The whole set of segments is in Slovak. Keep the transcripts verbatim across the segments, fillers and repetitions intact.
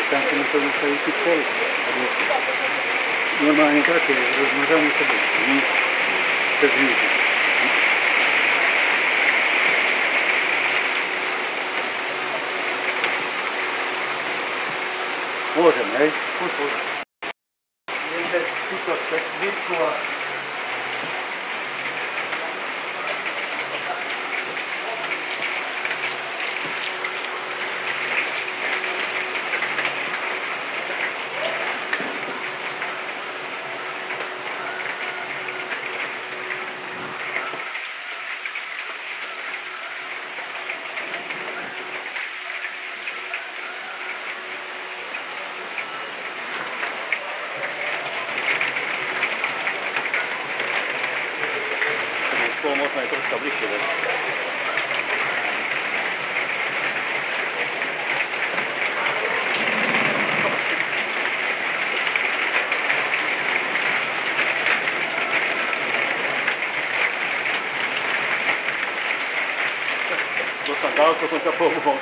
tam się muszą ustawić pikselki. Normalnie takie, rozmazane to będzie. Przez nich. Možemo, ej? Idem cez túto cez zbytku a možno aj troška bližšie dať. Dosť ďaleko som sa pohol.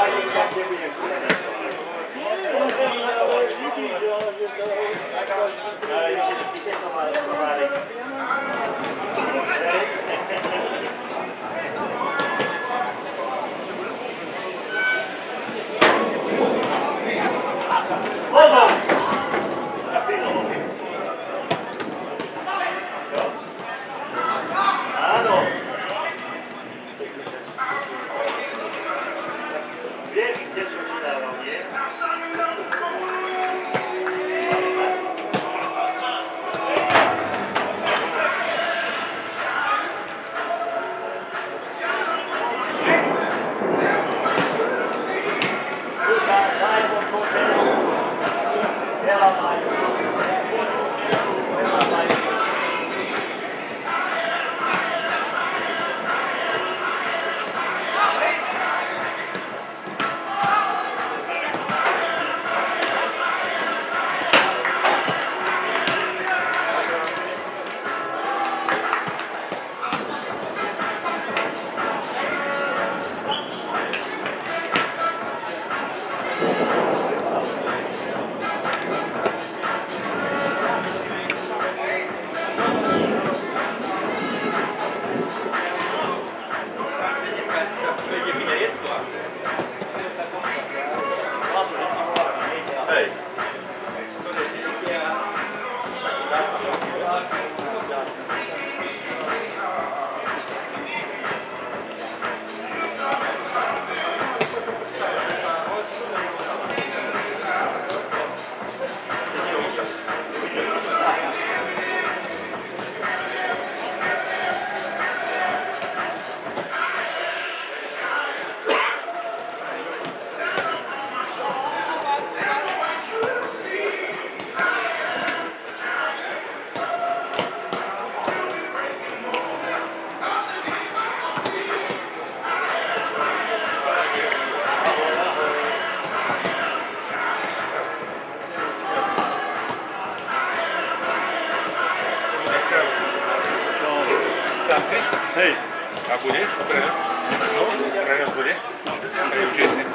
Hej. A bude prenos? No, prenos bude? Hej, určite.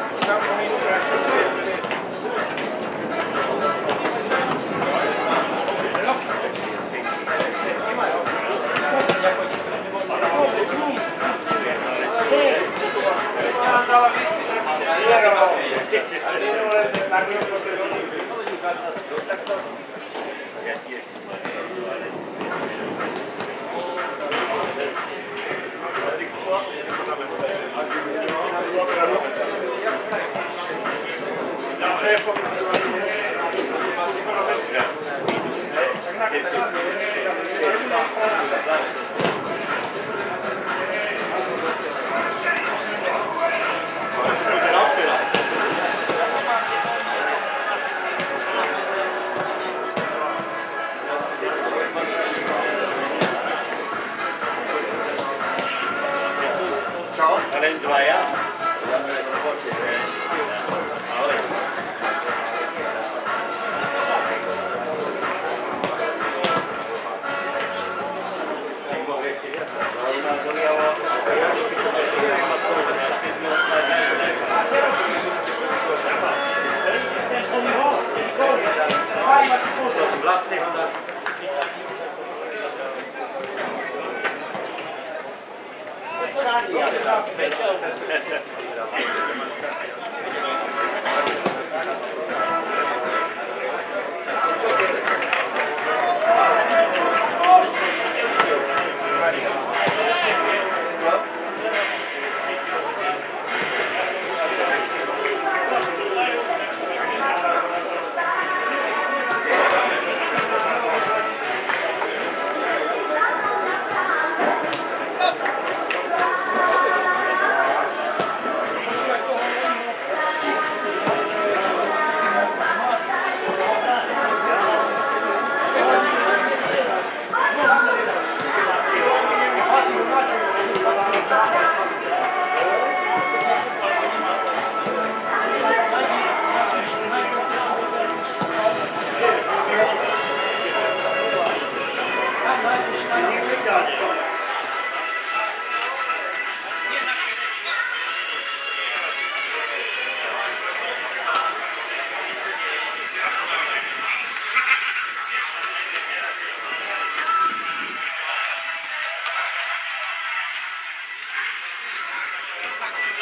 Len dvaja?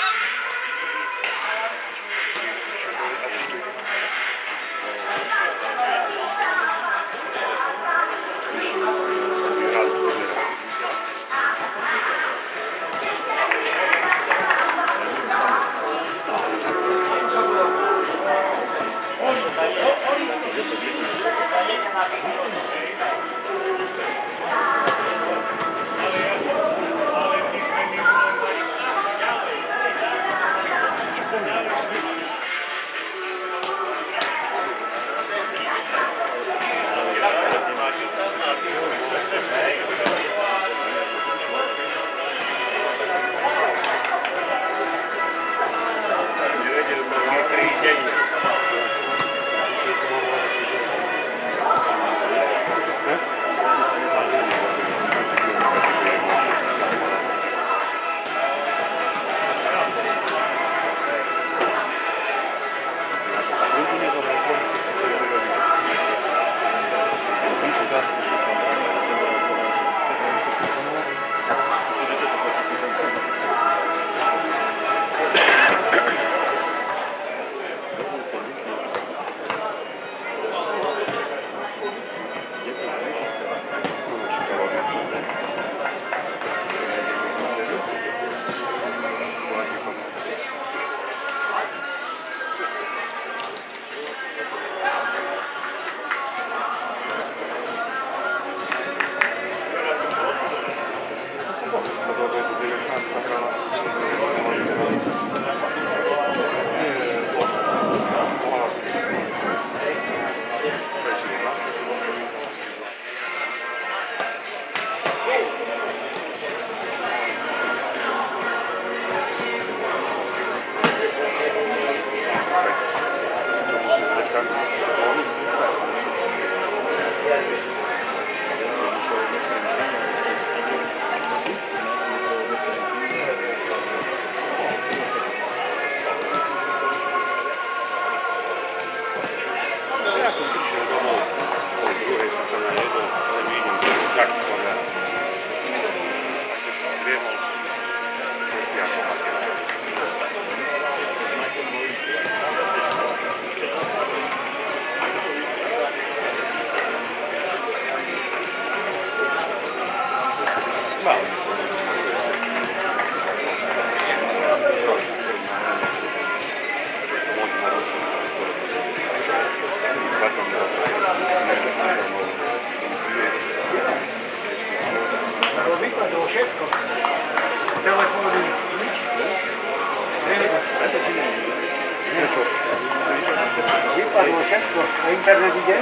Vypadlo všetko, na internet ide.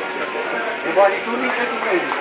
Zobali tu nikde tu nejde.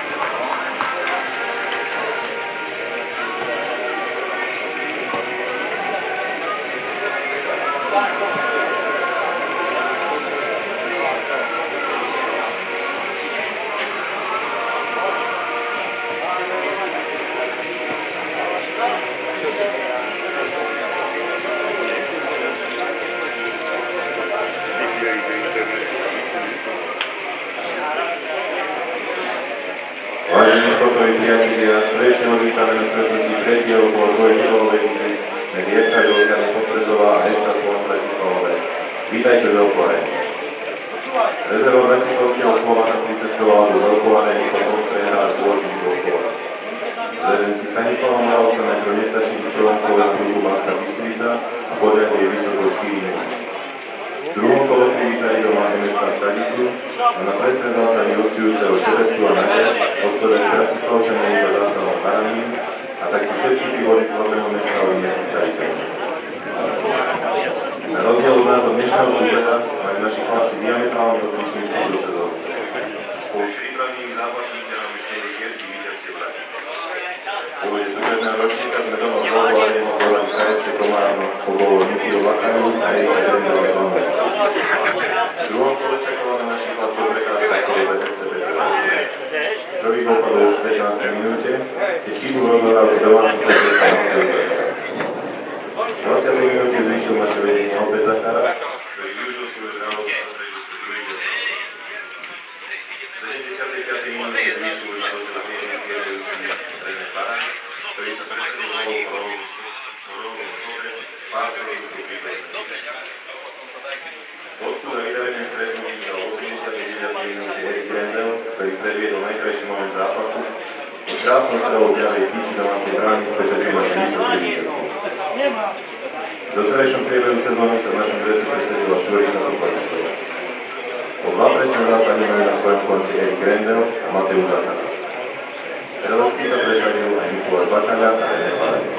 Vážení sportoví priatelia, srdečne odvítame na stretnutí tretieho kola dvojkolovej ligy medzi ef ká Jolkami Podbrezová a eška Slovan Bratislavové. Vítajte v Veľkovanej. Rezerva bratislavského Slovana pricestovala do Veľkovanej potom prehrať pôvodný Veľkovanej. Zvedenci Stanislava Moravca najprv nestačí v prvom kole na druhu Banská Bystrica a podľahli je vysoko štyri minúty. V druhom kole privítali doma em es ká Stanicu a na presné zásahy hostujúceho Šebestu a Nade, od ktorej Bratislavčania iba zásahom Haranín a tak si všetky vývody hlavného mesta odniesli Staničania. Na rozdiel od nášho dnešného súbeda majú naši chlapci diametrálne odlišný spôsob do sezóny. Spolu s prípravnými zápasníkmi nám vyšli do šiestich víťazstiev vrátí. V úvode súbedného ročníka sme doma v Veľkovanej volali ká ef cé Komárno po gólu Nikýho Vakaru a Erika Drendovej Lombe. V druhom kole čakala na našich chlapcov prekážka celé vé ef cé Petrovice. Prvý gól padol už v pätnástej minúte, keď chybu v rozhrávke domácich Petrovice na Petrovice. V dvadsiatej minúte zvýšil naše vedenie Albert Zachara, ktorý využil svoju zrelosť a stredil sa druhý gól. V sedemdesiatej piatej minúte zvýšil na rozdiel vyjednejúci tréner Barán, ktorý sa presadil golom po rohu v dobre Pásovky príbehy. Odkud a vydarenie stretnutí do osemdesiatej deviatej minúty Erik Rendel, ktorý predviedol najkrajší moment zápasu, s krásnou strelou ľavej tyči domácej brány s pečaťom naše vysoké víťazstvo. V doterajšom priebehu sezóny sa v našom drese presadila štvrtica futbalistov. Po dva presné zásahy majú na svojom konte Erik Rendel a Mateusz Zakata. Strelecky sa presadil aj Mikuláš Bakaľa a René Pareň.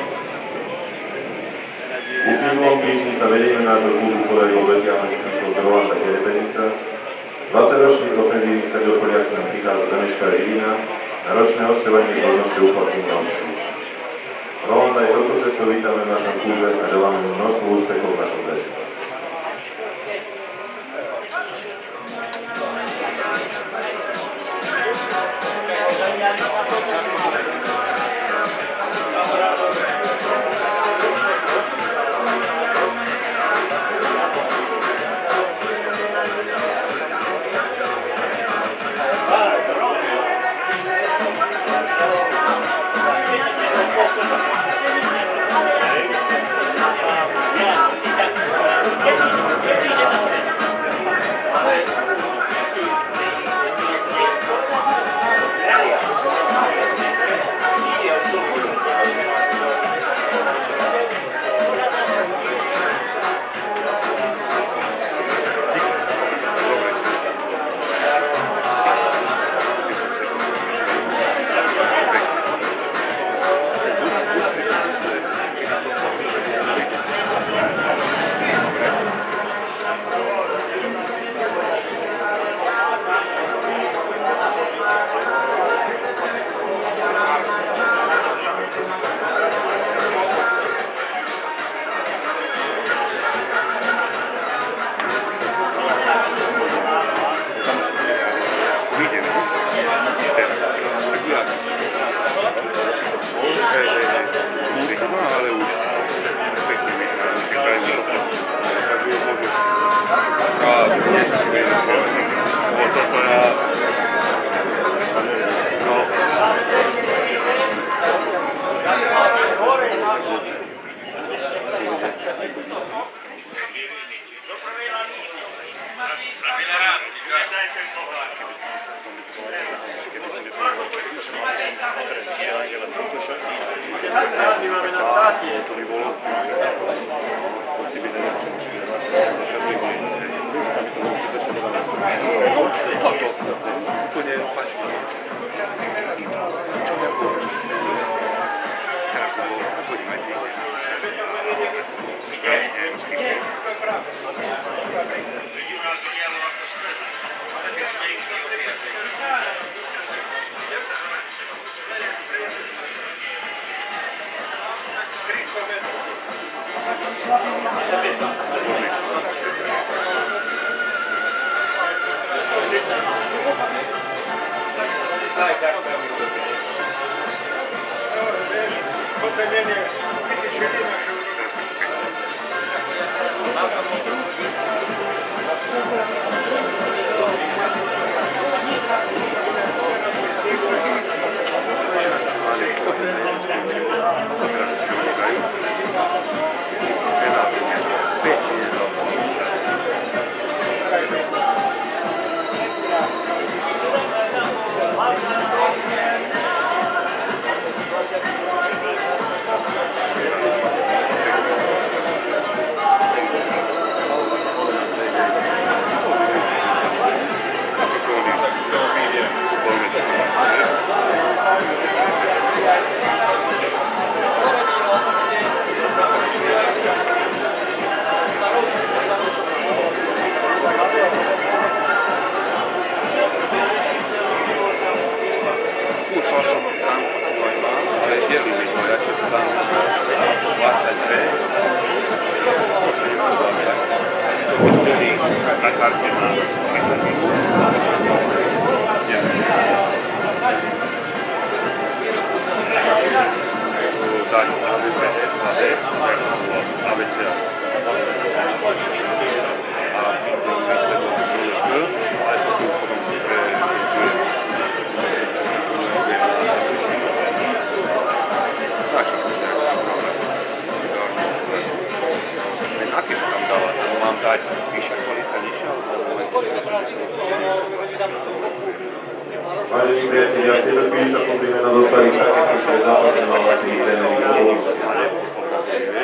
V uplynulom týždni sa vedeniu nášho klubu podarilo dotiahnuť príchod Rolanda Kerebenica. dvadsaťročný ofenzívny stredopoliak nám prichádza z Zemeška Žilina na ročné hosťovanie s možnosťou uplatnenia opcií. Rolanda je touto cestou vítame v našom klube a želáme mu množstvo úspechov v našom drese.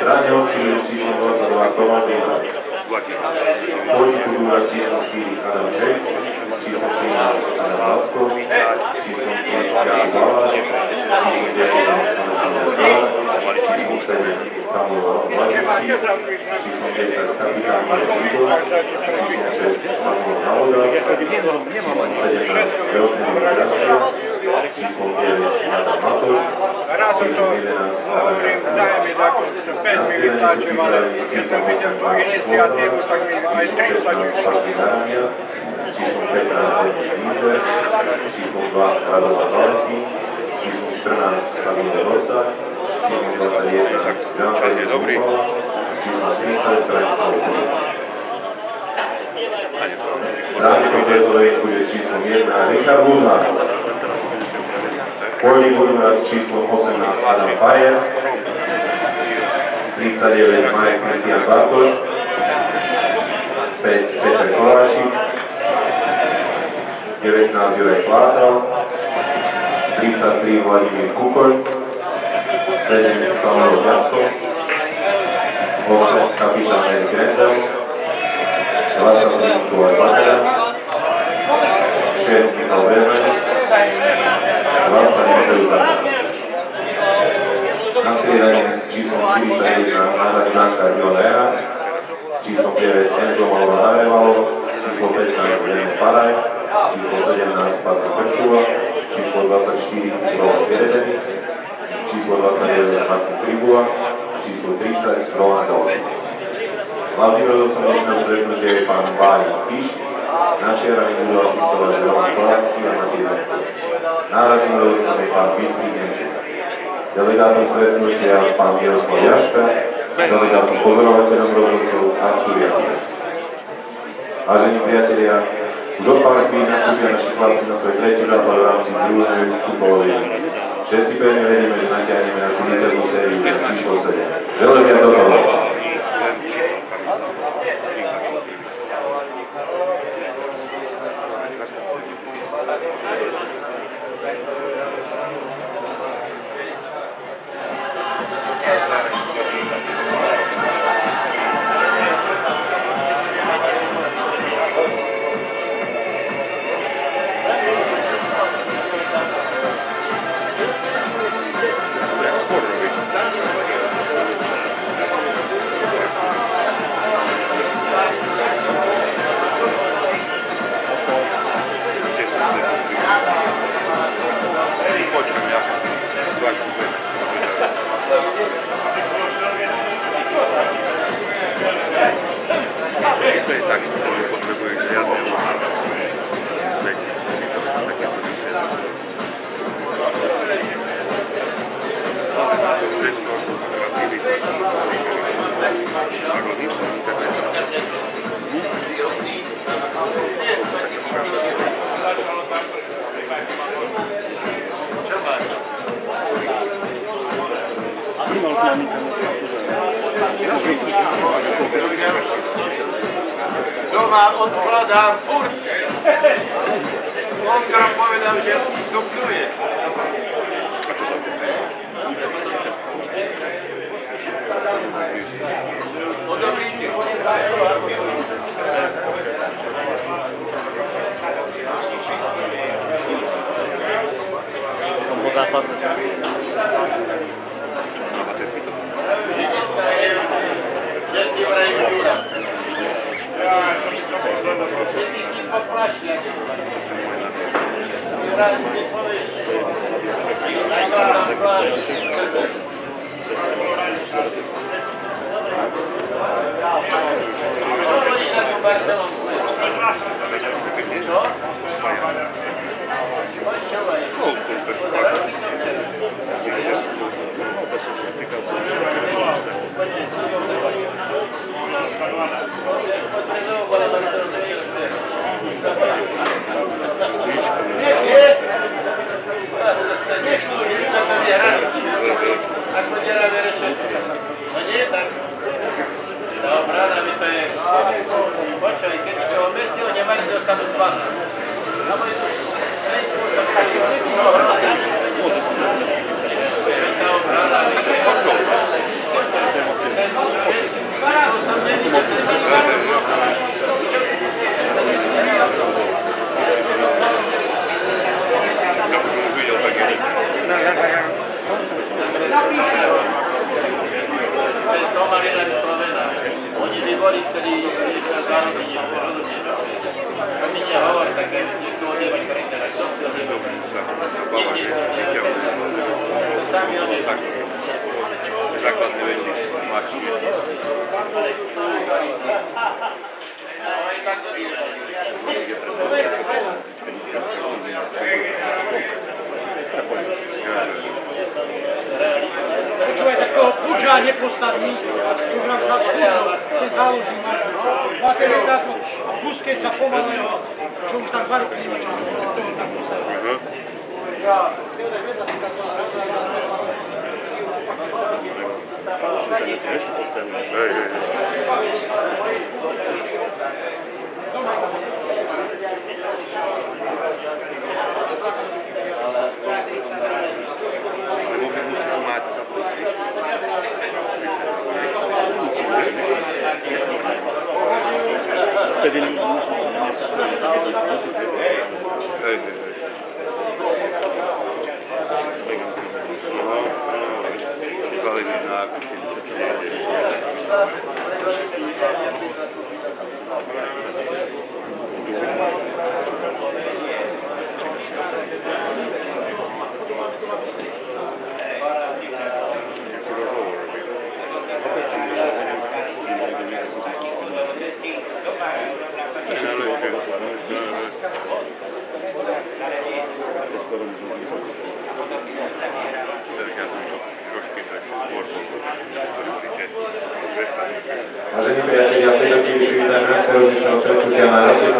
Ráne osciluje s číslom dvadsaťdva Tomáš Dúra. Pôjde Budúra s číslom štyri Adam Čech, s číslom trinásť Adam Lacko, s číslom päť Ján Baláš, s číslom devätnásť Alexander Král, s číslom sedem Samuel Vladimíči, s číslom desať kapitán Marek Igor, s číslom šesť Samuel Navodás, s číslom sedemnásť Elfnedy Krasov, s číslom deväť Adam Matoš, s číslom jedenásť Adam Jasný. päť mi vytáčevali, keď som videl tú iniciatívu, tak mi aj tri stačí. S číslom pätnásť Vízer, s číslom dva Radovan Valentín, s číslom štrnásť Samuel Rosa, s číslom dvadsaťjeden Jean-Pierre Dubala, s číslom tridsať Branislav Kulík. Rádikom Bezovej bude s číslom jeden Richard Budvar. Pôjde Budvar s číslom osemnásť Adam Bajer, tridsaťdeväť Marek Kristián Bartoš, päť Peter Kováčik, devätnásť Juraj Plátal, tridsaťtri Vladimír Kukoľ, sedem Samuel Ďatko, osem kapitán Erik Grendel, dvadsaťtri Tomáš Bakera, šesť Michal Bermeň, dvadsať Mateusz Zahra. Na striedanie s číslom štyridsaťjeden náhrady Žanka Violéa, s číslom deväť Enzo Mauro Narevalo, číslo pätnásť Leno Paraj, číslo sedemnásť Patrik Krčula, číslo dvadsaťštyri Roland Geredenic, číslo dvadsaťdeväť Martin Tribula a číslo tridsať Roland Dalšik. Hlavným rodovcom dnešného stretnutia je pán Vári Piš, na čiarami budú asistovať Roman Kolácky a Matej Zemko. Náhradným rodovcom je pán Bystrik Nemček. Delegátom stretnutia pán Miroslav Jaška, delegátom pozorovateľom rodovcov Artur Jakubec. Vážení priatelia, už od pár chvíľ nastúpia naši chlapci na svoj tretí západ v rámci druhej futbalovej ligy. Všetci pevne veríme, že natiahneme našu víťaznú sériu na číslo sedem. Železia do toho! Doma odkladám furt. Ondro povedal, že dupluje. Odobríte. Po zápase sa. Všetci vrajú Jura. Ty si poplašný. Raz mi povieš. Najmá plášť. Čo robíš na tú Barcelonku? Čo? Počúvaj. Zaraz si to včera. Ako děláme rešetu. No nie tak. Dobrá, nami to je. Počuj, keď toho Messiho nemali, dostanú dvanásť. Na moju dušu. No hrozí. Svetá obrana, mi to je. Počuj, ten hovoriť, ktorý niečo dva roky neskôr, rozumieš, rozumieš. To mi nehovor také, nechcú odievať printer, a kto chce odievať printer? Nikde chce odievať printer. To sami odievať. Základné veci, máči. Ale chcú garitky. Ale aj tak odievať. Počúvaj, tak toho Pudža nepostaví, čo už nám vzal Pudža, ten záloží baterita a Busquetsa pomalého, čo už tam dva roky nemá čas, toho tam postaví. Vtedy nespojí. Hej, hej, hej. Přidvali minák, přidvali čo Vážení priatelia, v tejto chvíli privítajme aktérov dnešného stretnutia na Rativo.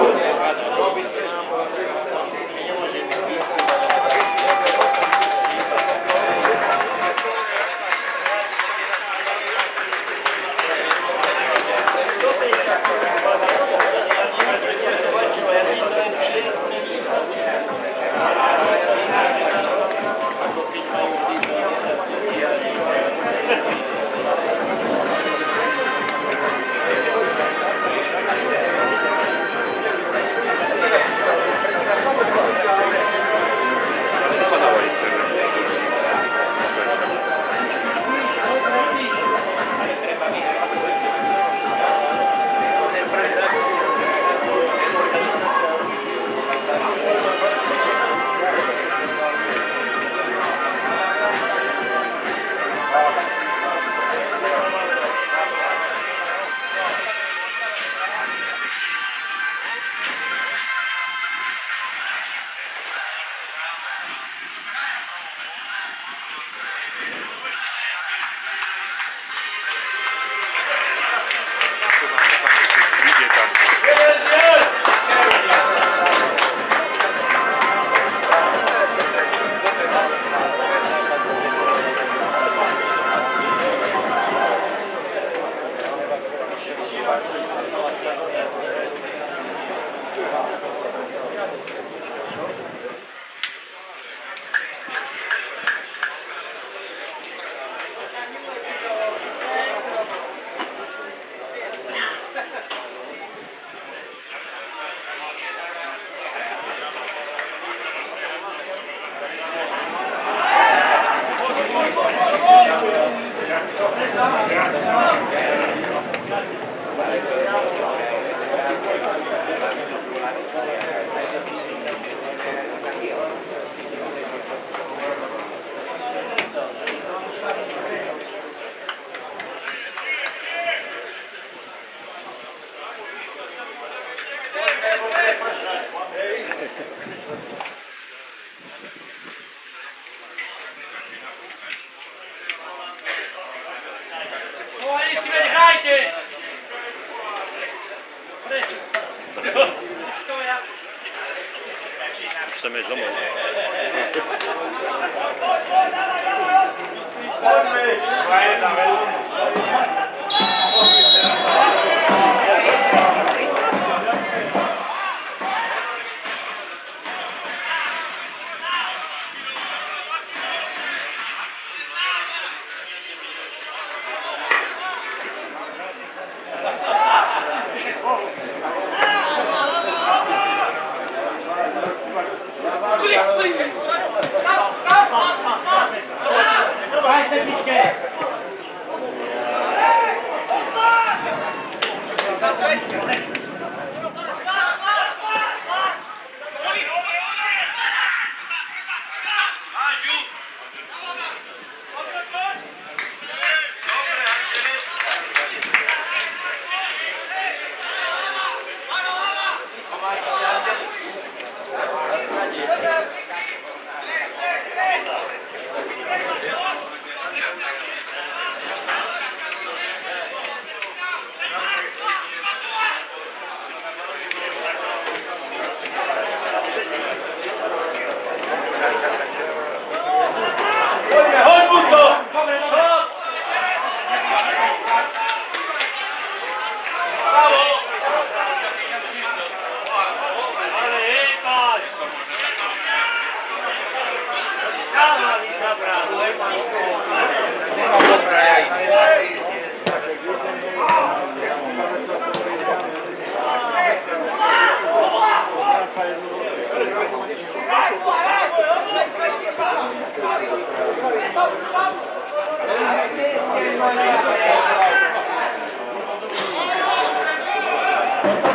Už chceme ísť domov.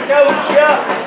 ťa učia.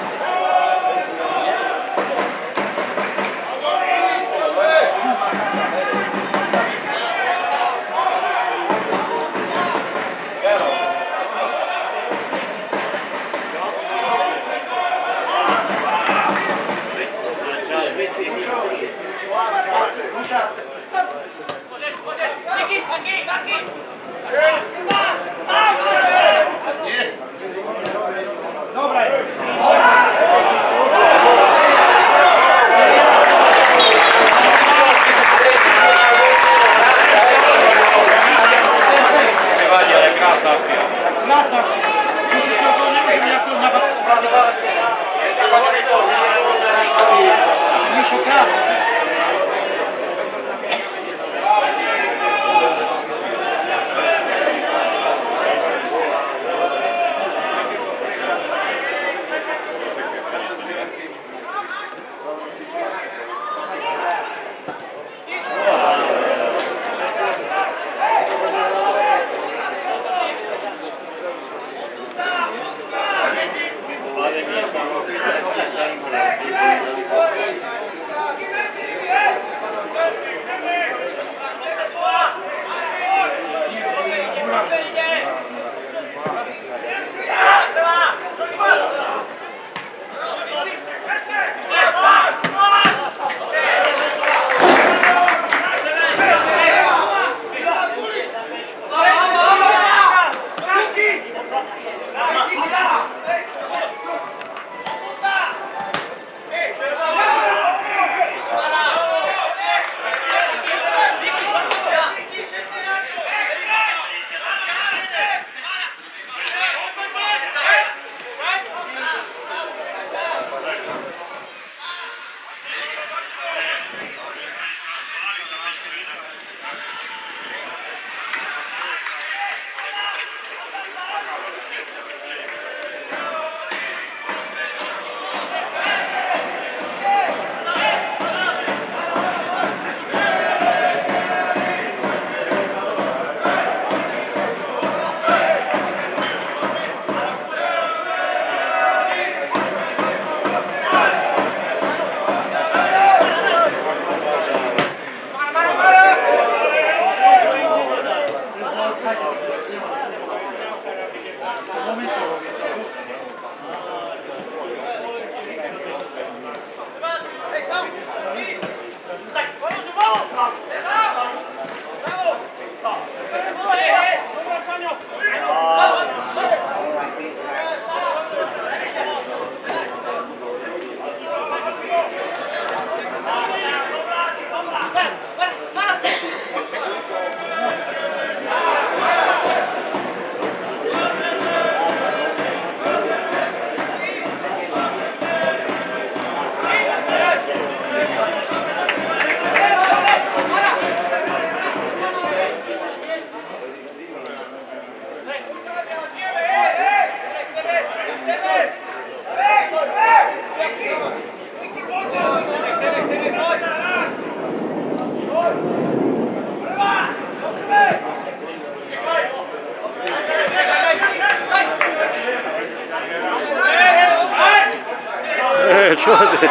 Čo?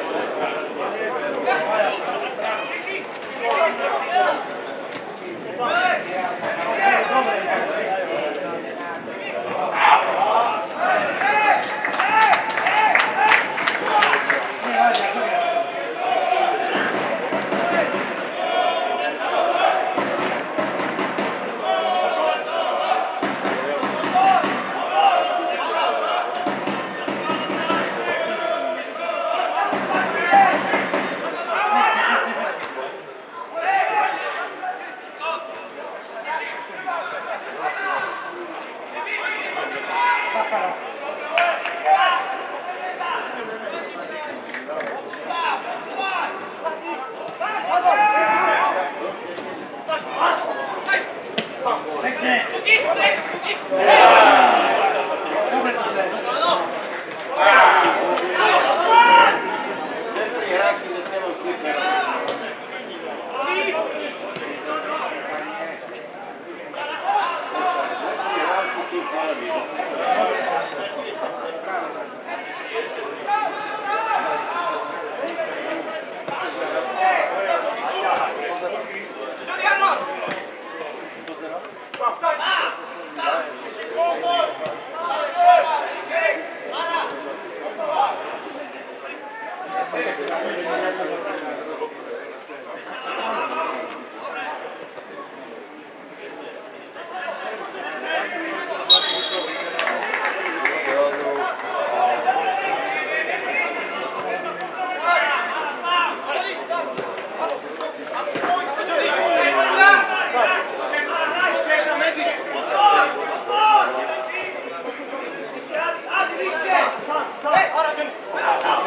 Come on.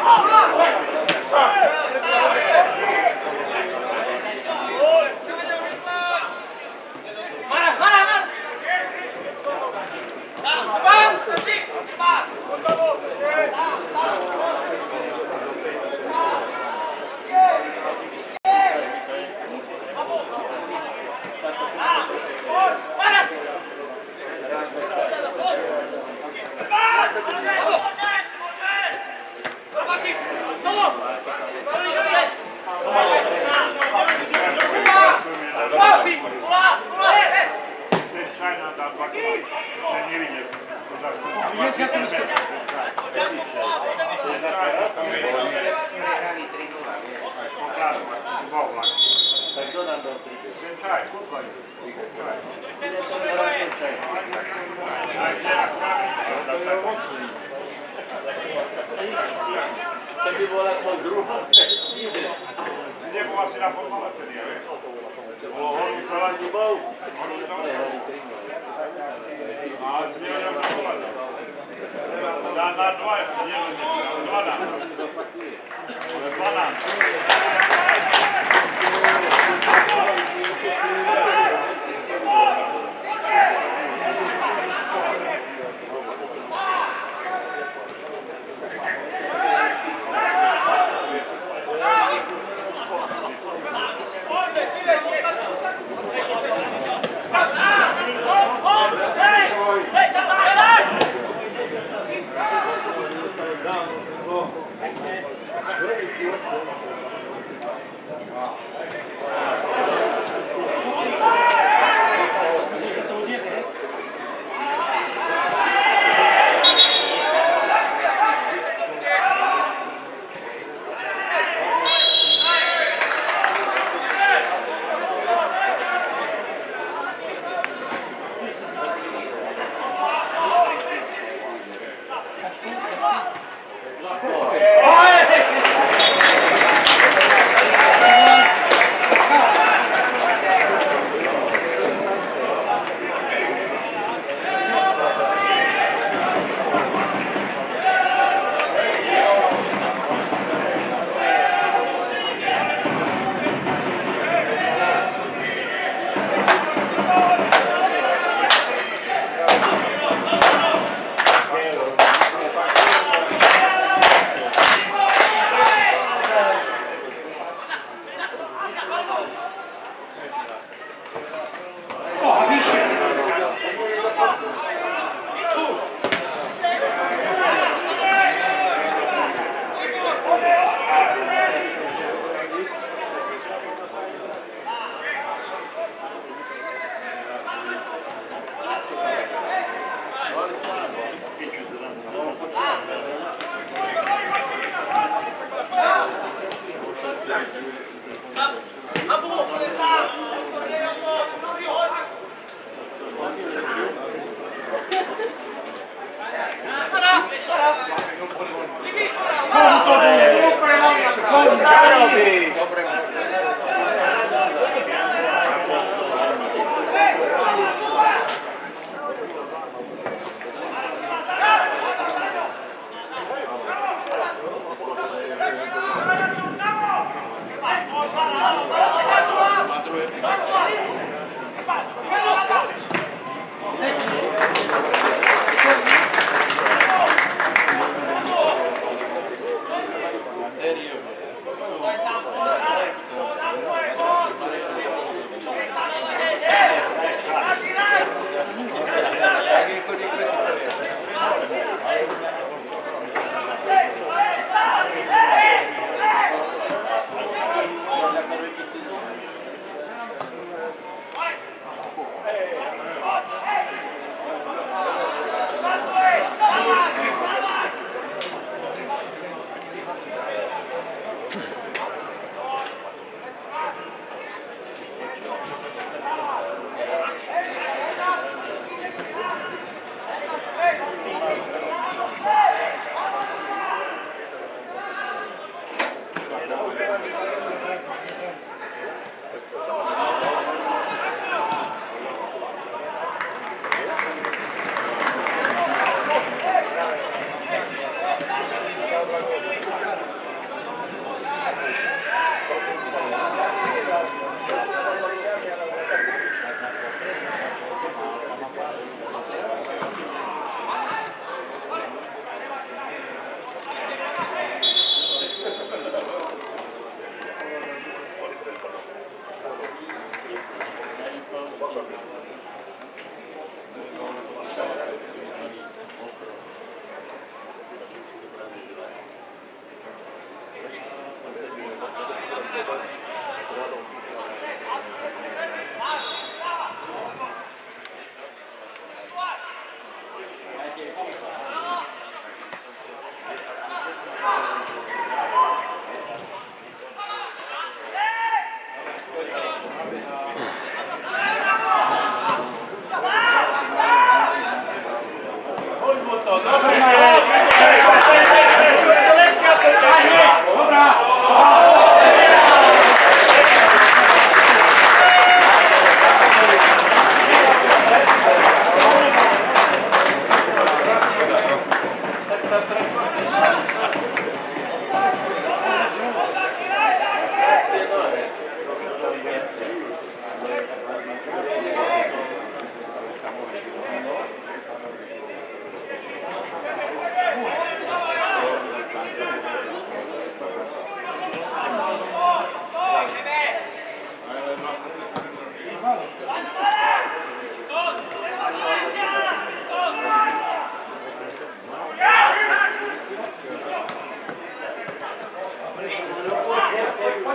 Keby bola po druhom, tak ide. Nebo asi na formále vtedy, ale? To bolo horú chalani bol. Prehrali tri nula. A zmienil na pohľadu. Na, na dva, nie, na dvanásť. Ale dvanásť.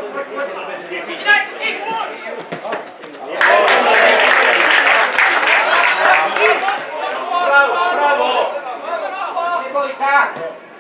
Bravo, bravo! Neboj sa!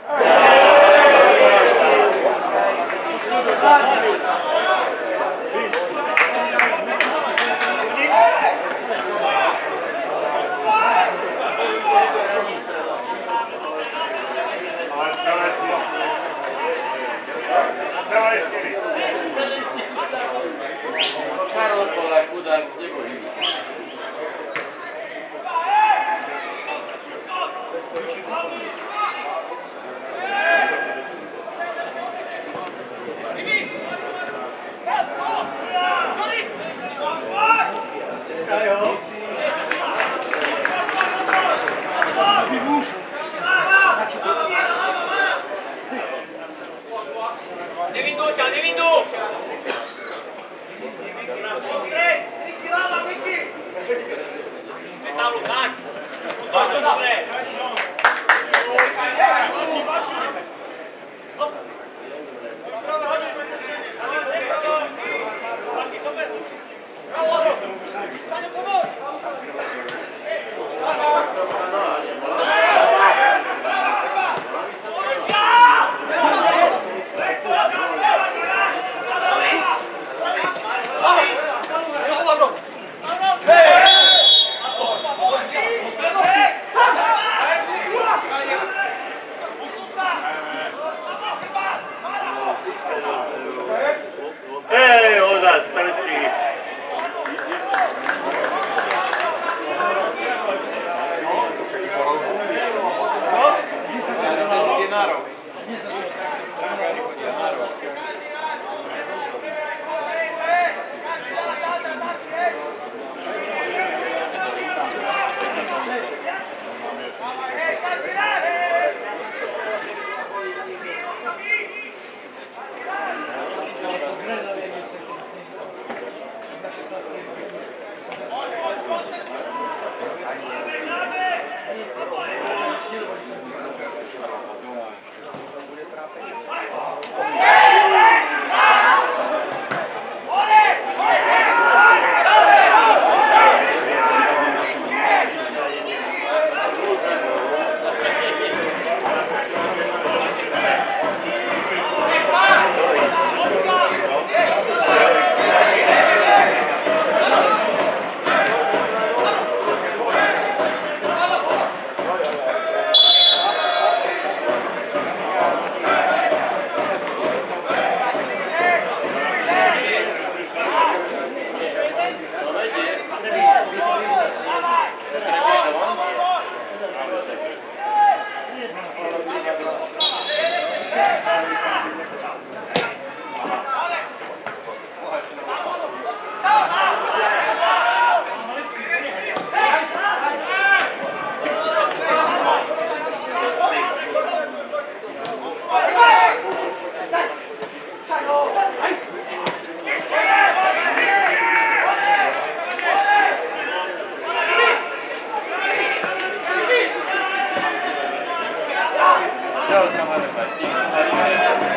Karol Polak, chudák, nebojí. Nevindu, ťa, nevindu! Metálu, tak! To je to dobré! Ej, ozad, trčí. Ciao, camarada.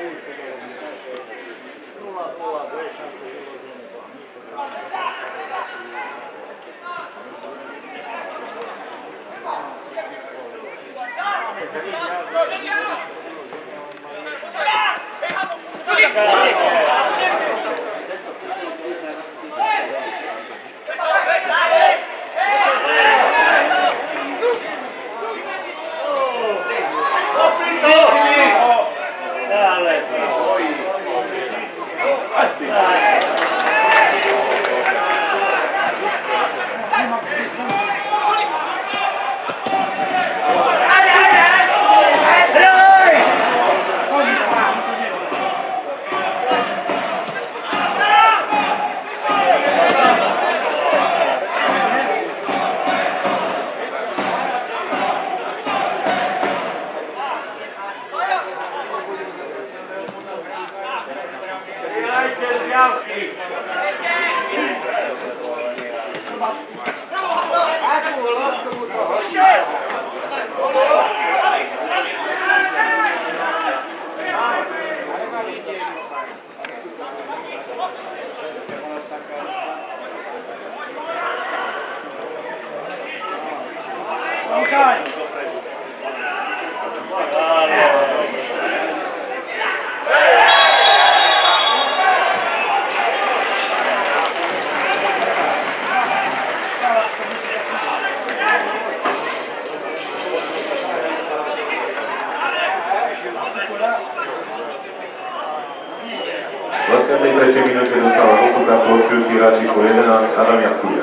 V dvadsiatej tretej minúte dostáva žltú kartu hostujúci hráč číslo jedenásť Adam Jackulia.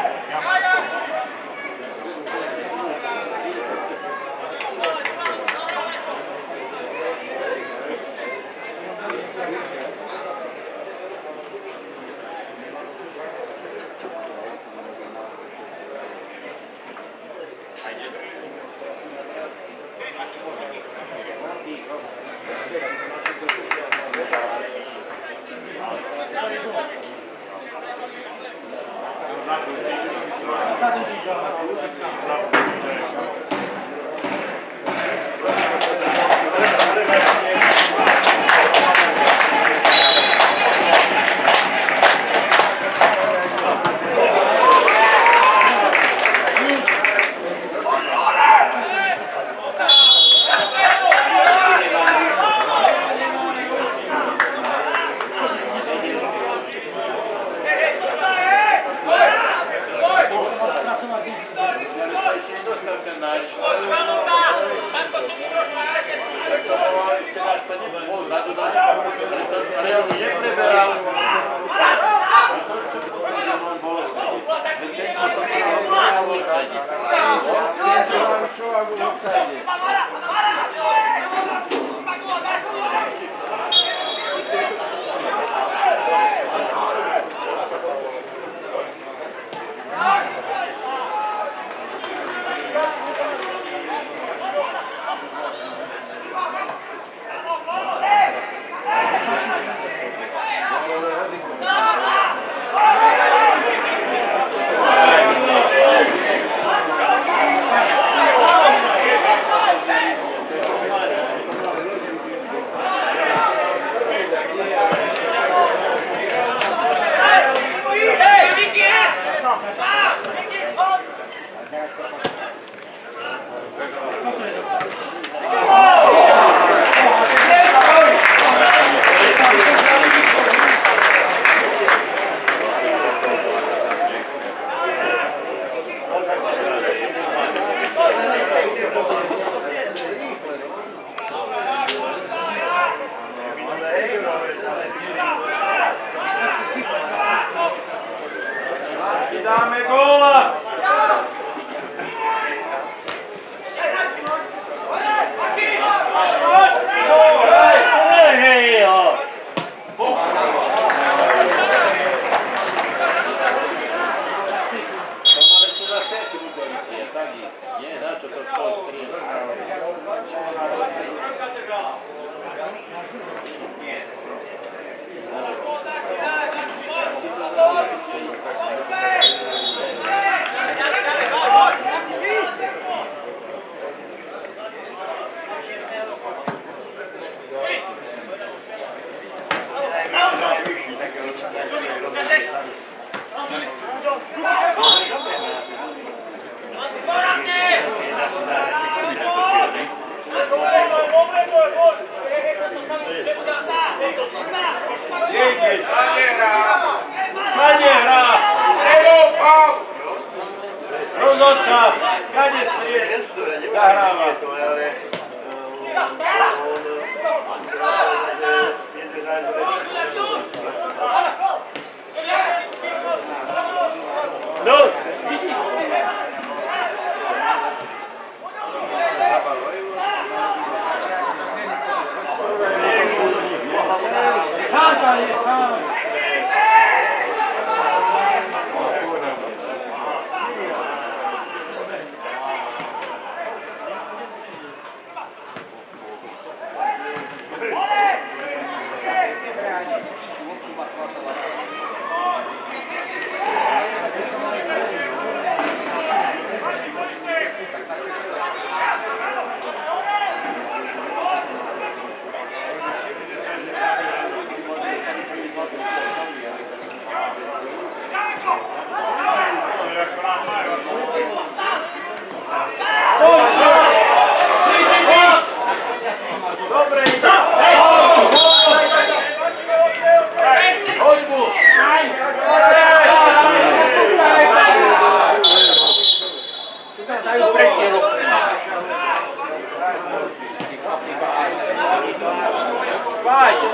Dáme góla! Zahráva. No! Sáda je, sáda. Dobre, idem! Hoď mu! Dajú tretie ruku. Fajte,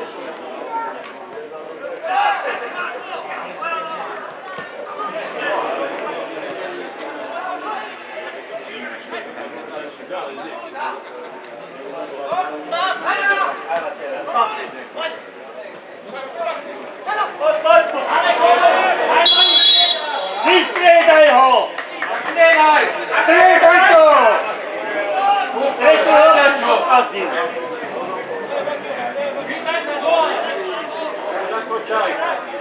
Vystriedaj ho! Strieľaj! Striedaj to! Tretí ho na čo? Zakočaj!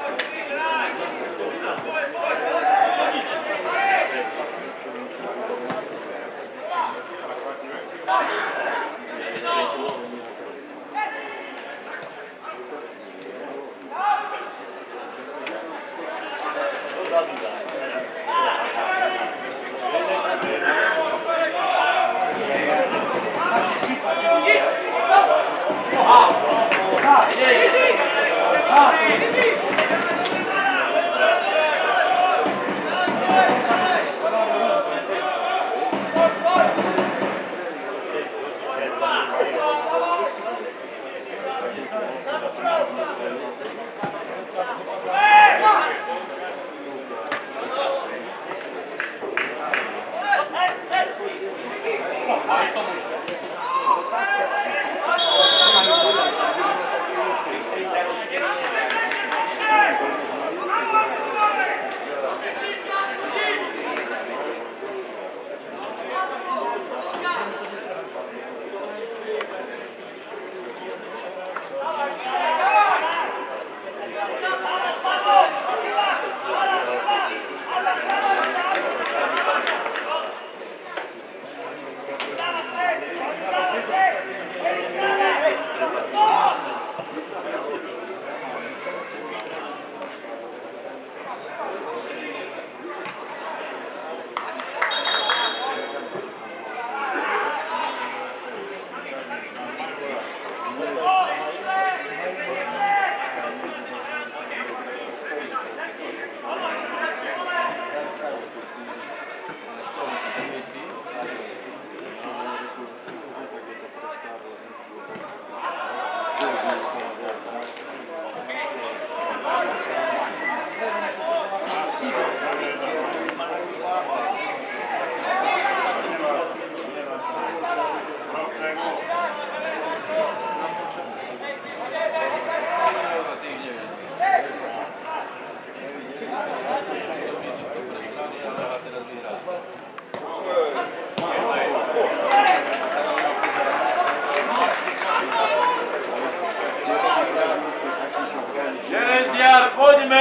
Jerezdiar, poďme!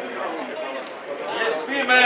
Nespíme!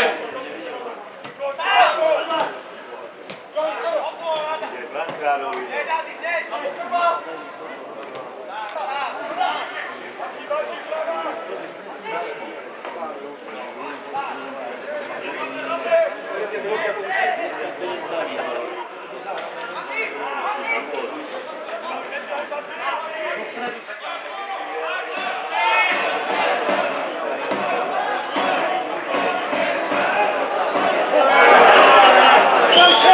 Strieľaj!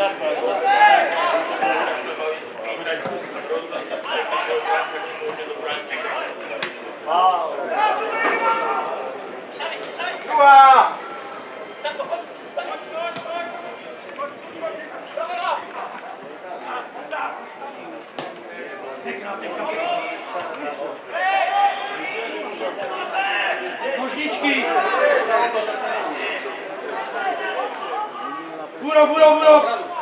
Nožničky! Buro, buro, buro!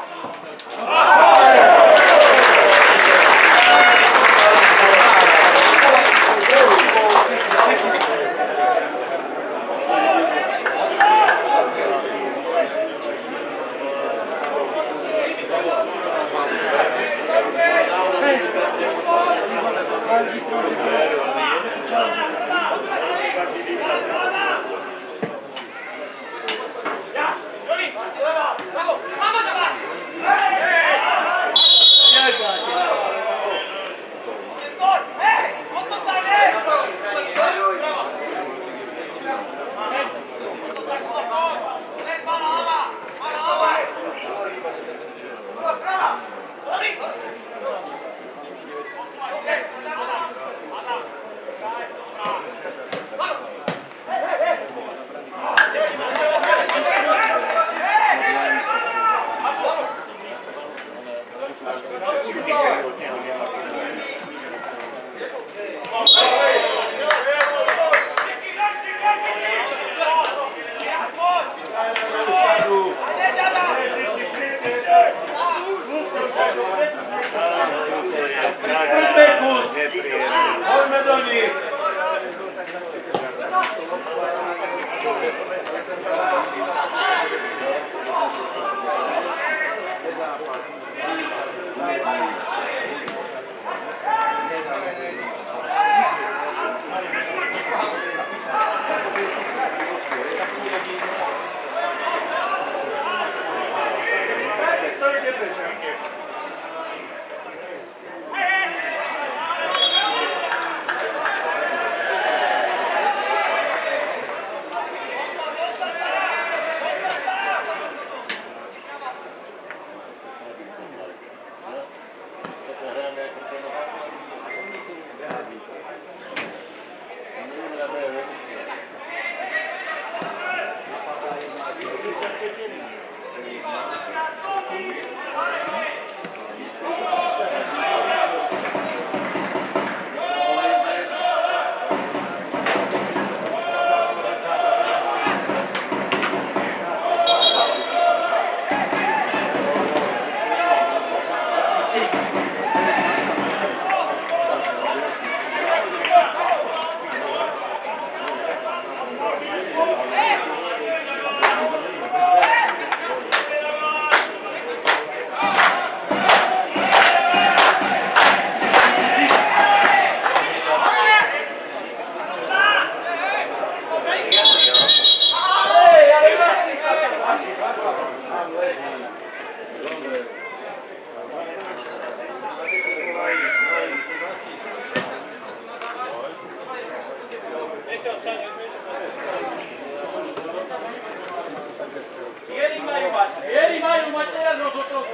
Bieli majú mať teraz rozhodnú.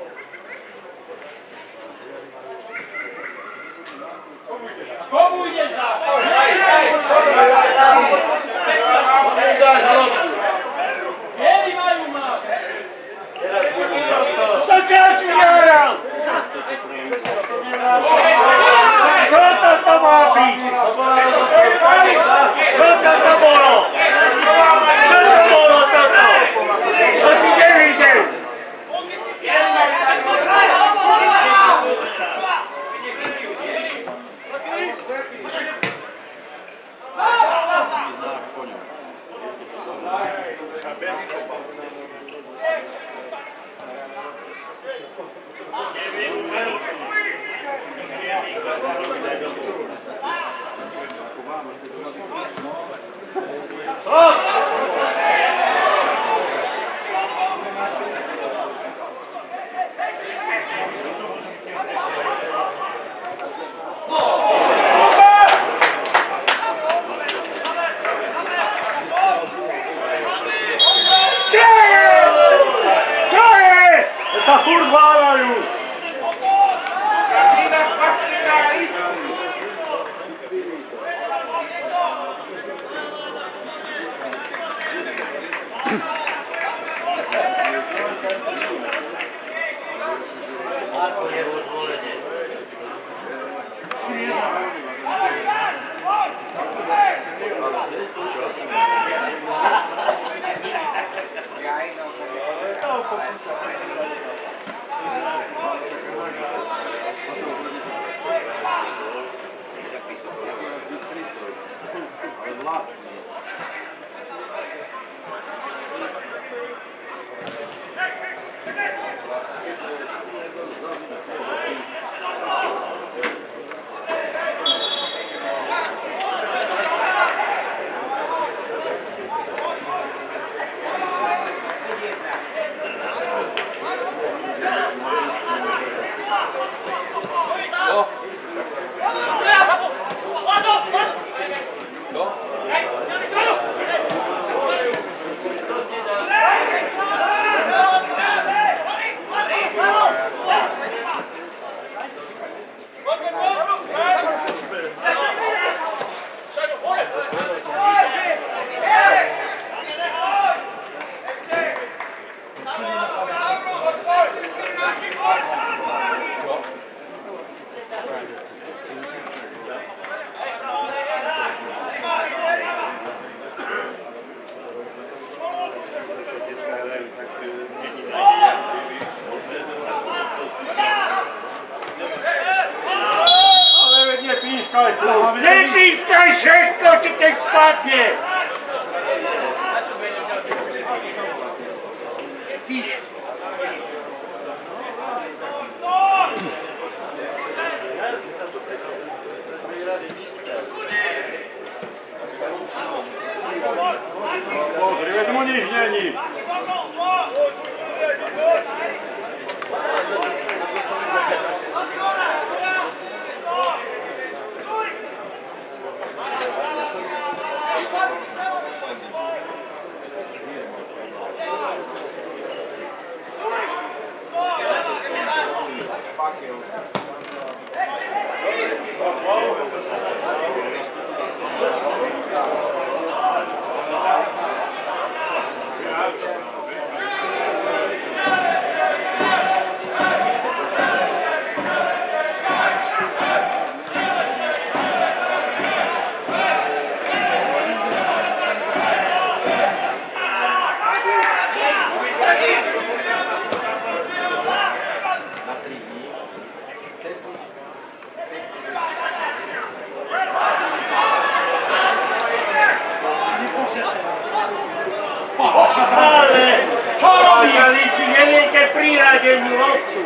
Komu ideš dať? Bieli majú mať. To čas vyhral! Čo to to má byť? Čo to to bolo? Čo to bolo toto? To si nevidel! furt váľajú. Ako je rozvolenie. Nepískaj všetko, či keď spadne! Píš. Pozri, veď mu nič není. Ale čo robí? Ale si neviete priradenú loptu.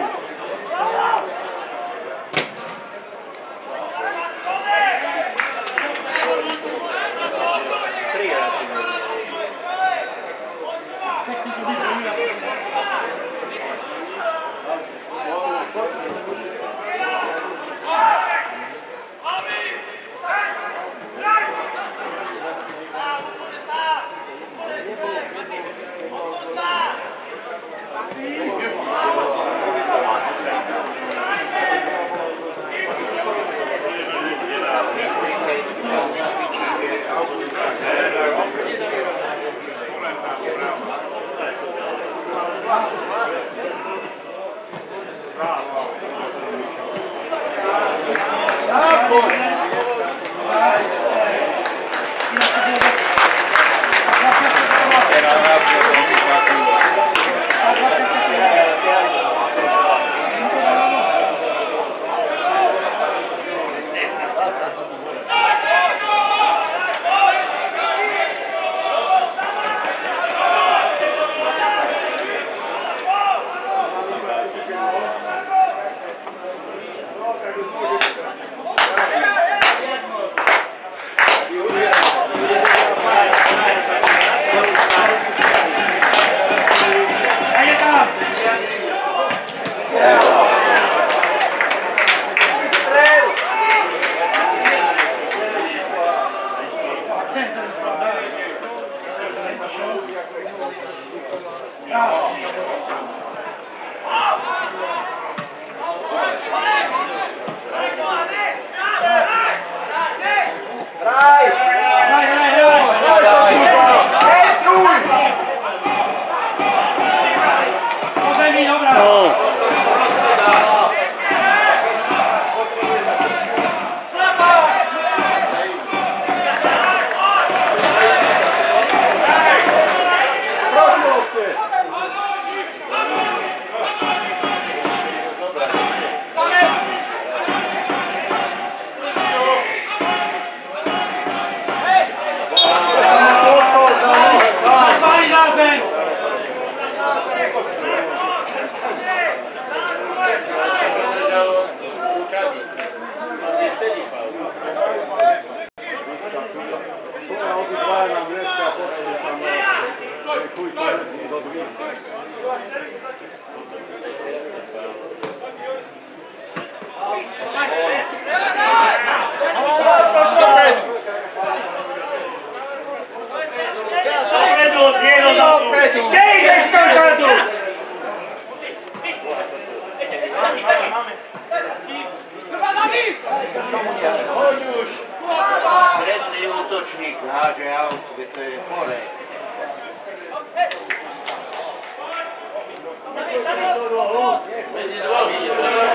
Daj nám vleska a potom sa môže. Chuj to do dví. Kde ideš to zadu? Choď už! Stredný útočník hádže aut, kde to je hore. Medzi dvoch ide to do...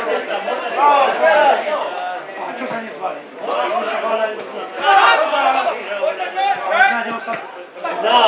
A čo sa nezvali? No!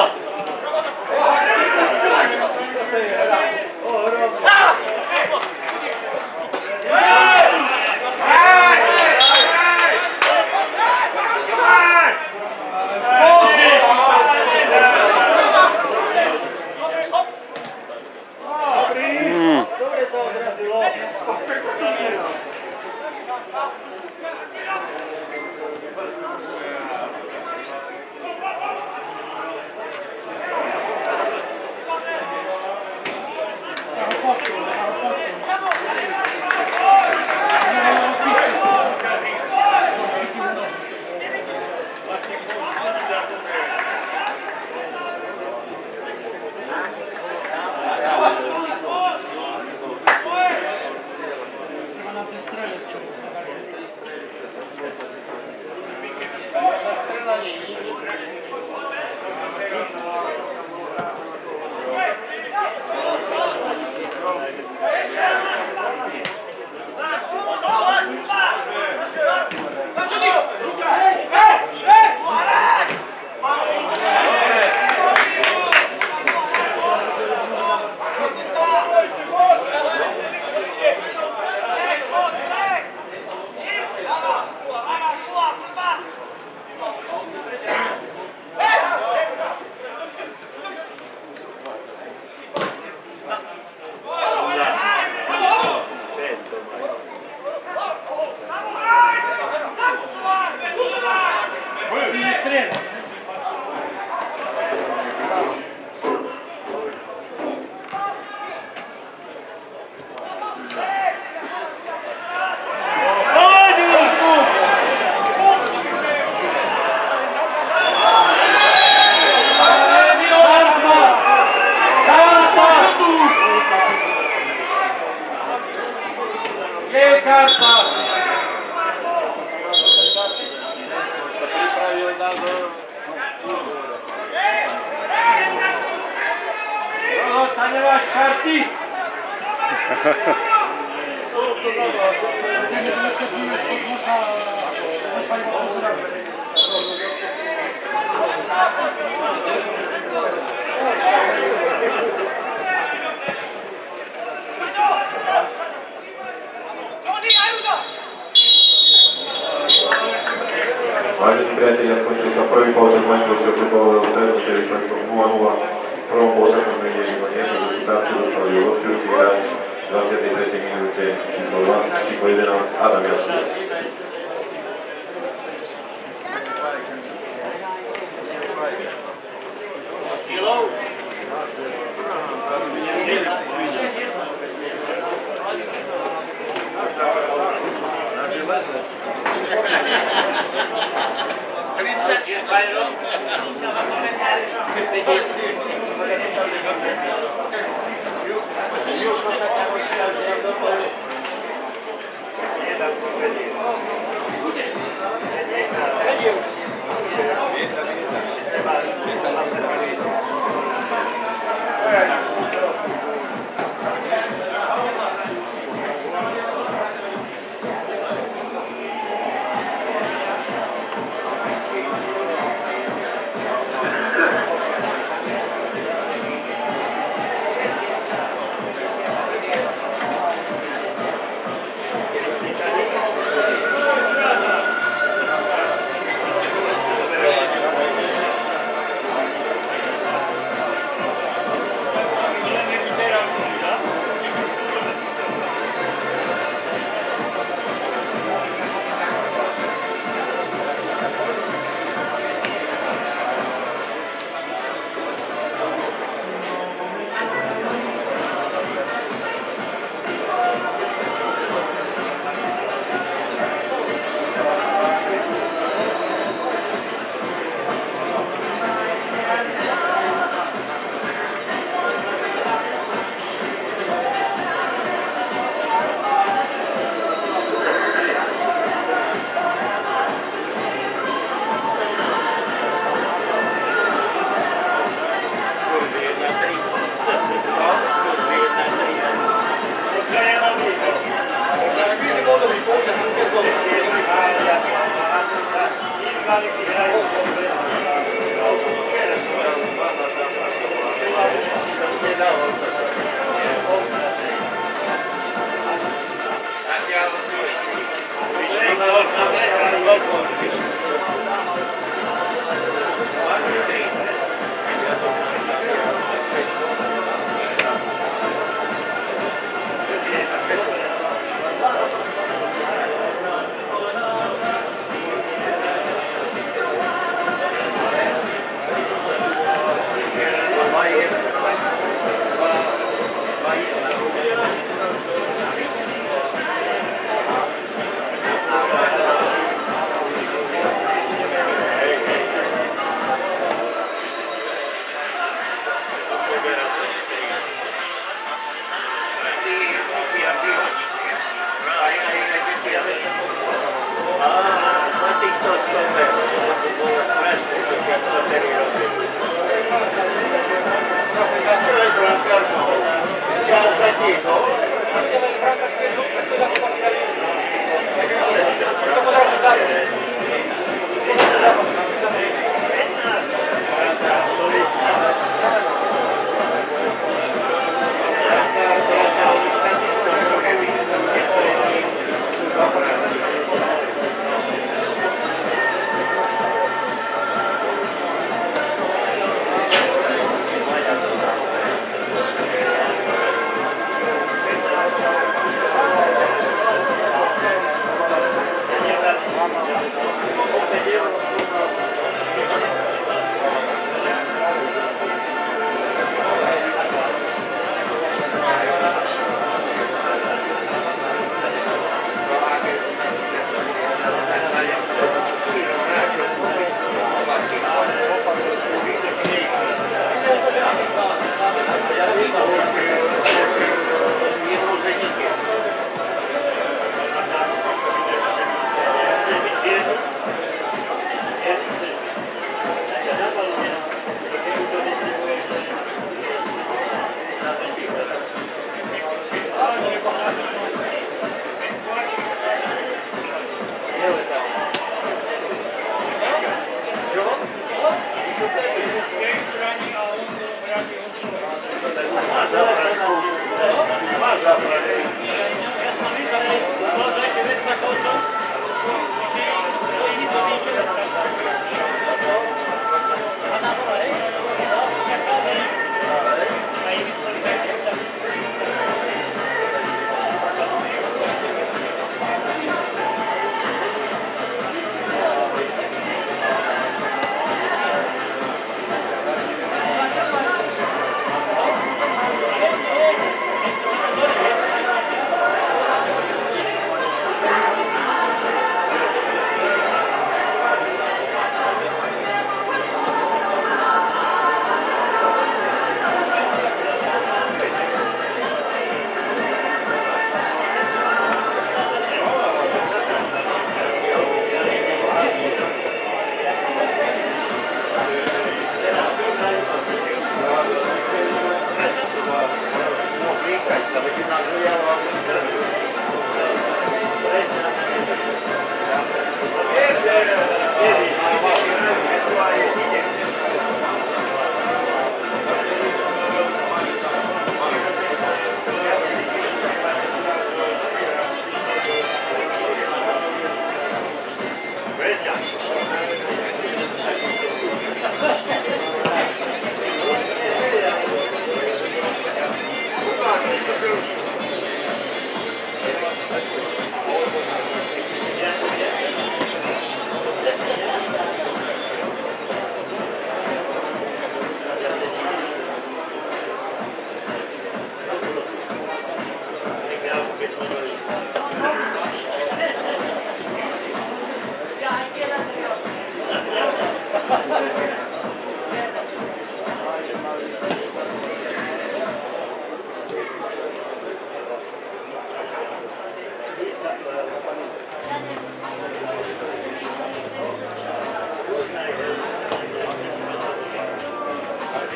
Vážení priatelia, skončil sa prvý polčas majstrovského futbalového stretnutia výsledkom nula nula. V prvom polčase sme videli iba niekoľko kartu, dostali hostujúci hráč v dvadsiatej tretej minúte číslo dva, číslo jedenásť Adam Jasný.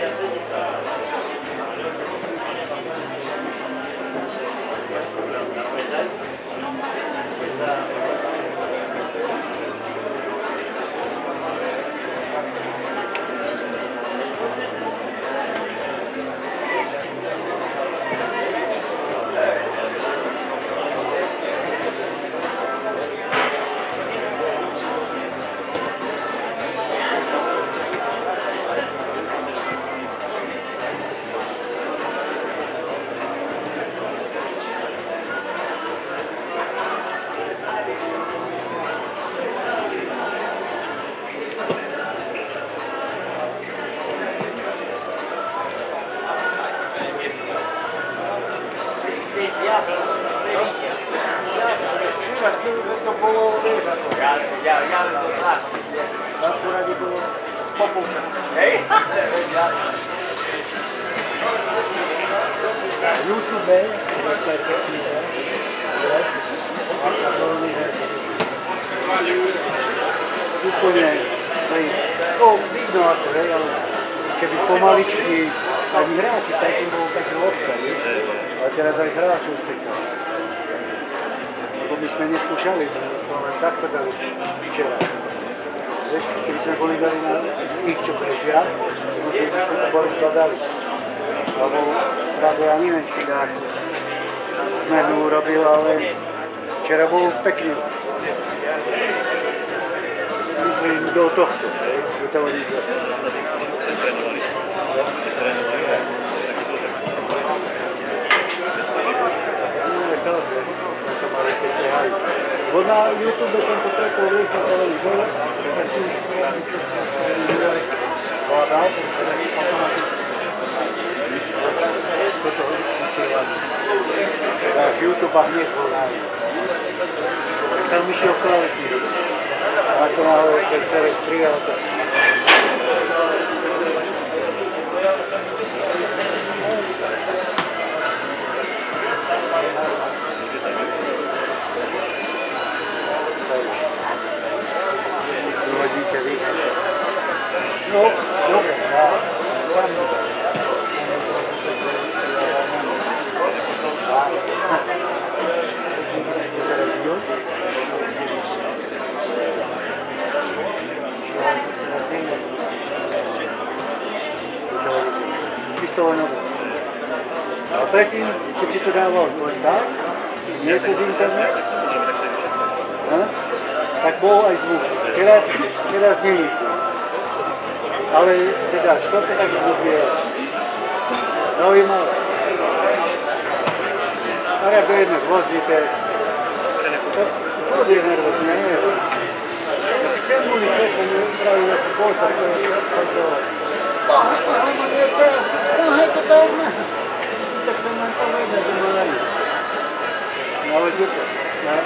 To bolo, vieš, ako. Ja, ja, ja to znám. Akurát bolo po polčasu. Hej? Na YouTube, úplne, to vidno ako, hej, ale keby pomaličky, ani hráči, tak im bolo také lobka, vieš, ale teraz aj hráči usekali. Lebo my sme neskúšali, sme len takto dali včera. Vieš, keby sme boli dali na tých, čo prežia, keby sme to boli skladali. Lebo práve ja neviem, či dá zmenu urobil, ale včera bol pekný. Myslím do tohto, do televízora. Bo na YouTube som to pretol vieš na televízore, tak si už vládal, toto vysielanie. Tak YouTube hneď bol nájde. Tak tam išiel kvalitný. Ako náhle, keď Terek strihal to. Dovodíte vy. No, dobre, ja. Tam dobre. Čisto len obe. A predtým, keď si to dával len tak, nie cez internet, tak bol aj zvuk. Teraz, teraz nie je zvuk. Ale teda, čo to tak zvuk je? Zaujímavé. Ale ja bedne, gvozdíte. Furt je nervózne, ja neviem. Chcem boli svetlo, mi praví nejaký kosa, to je kontrolovať. Boha, boha, ma nie teraz, boha, to tam. Tak chcem len povedať, že ma neviem. No ale čo to? Ne?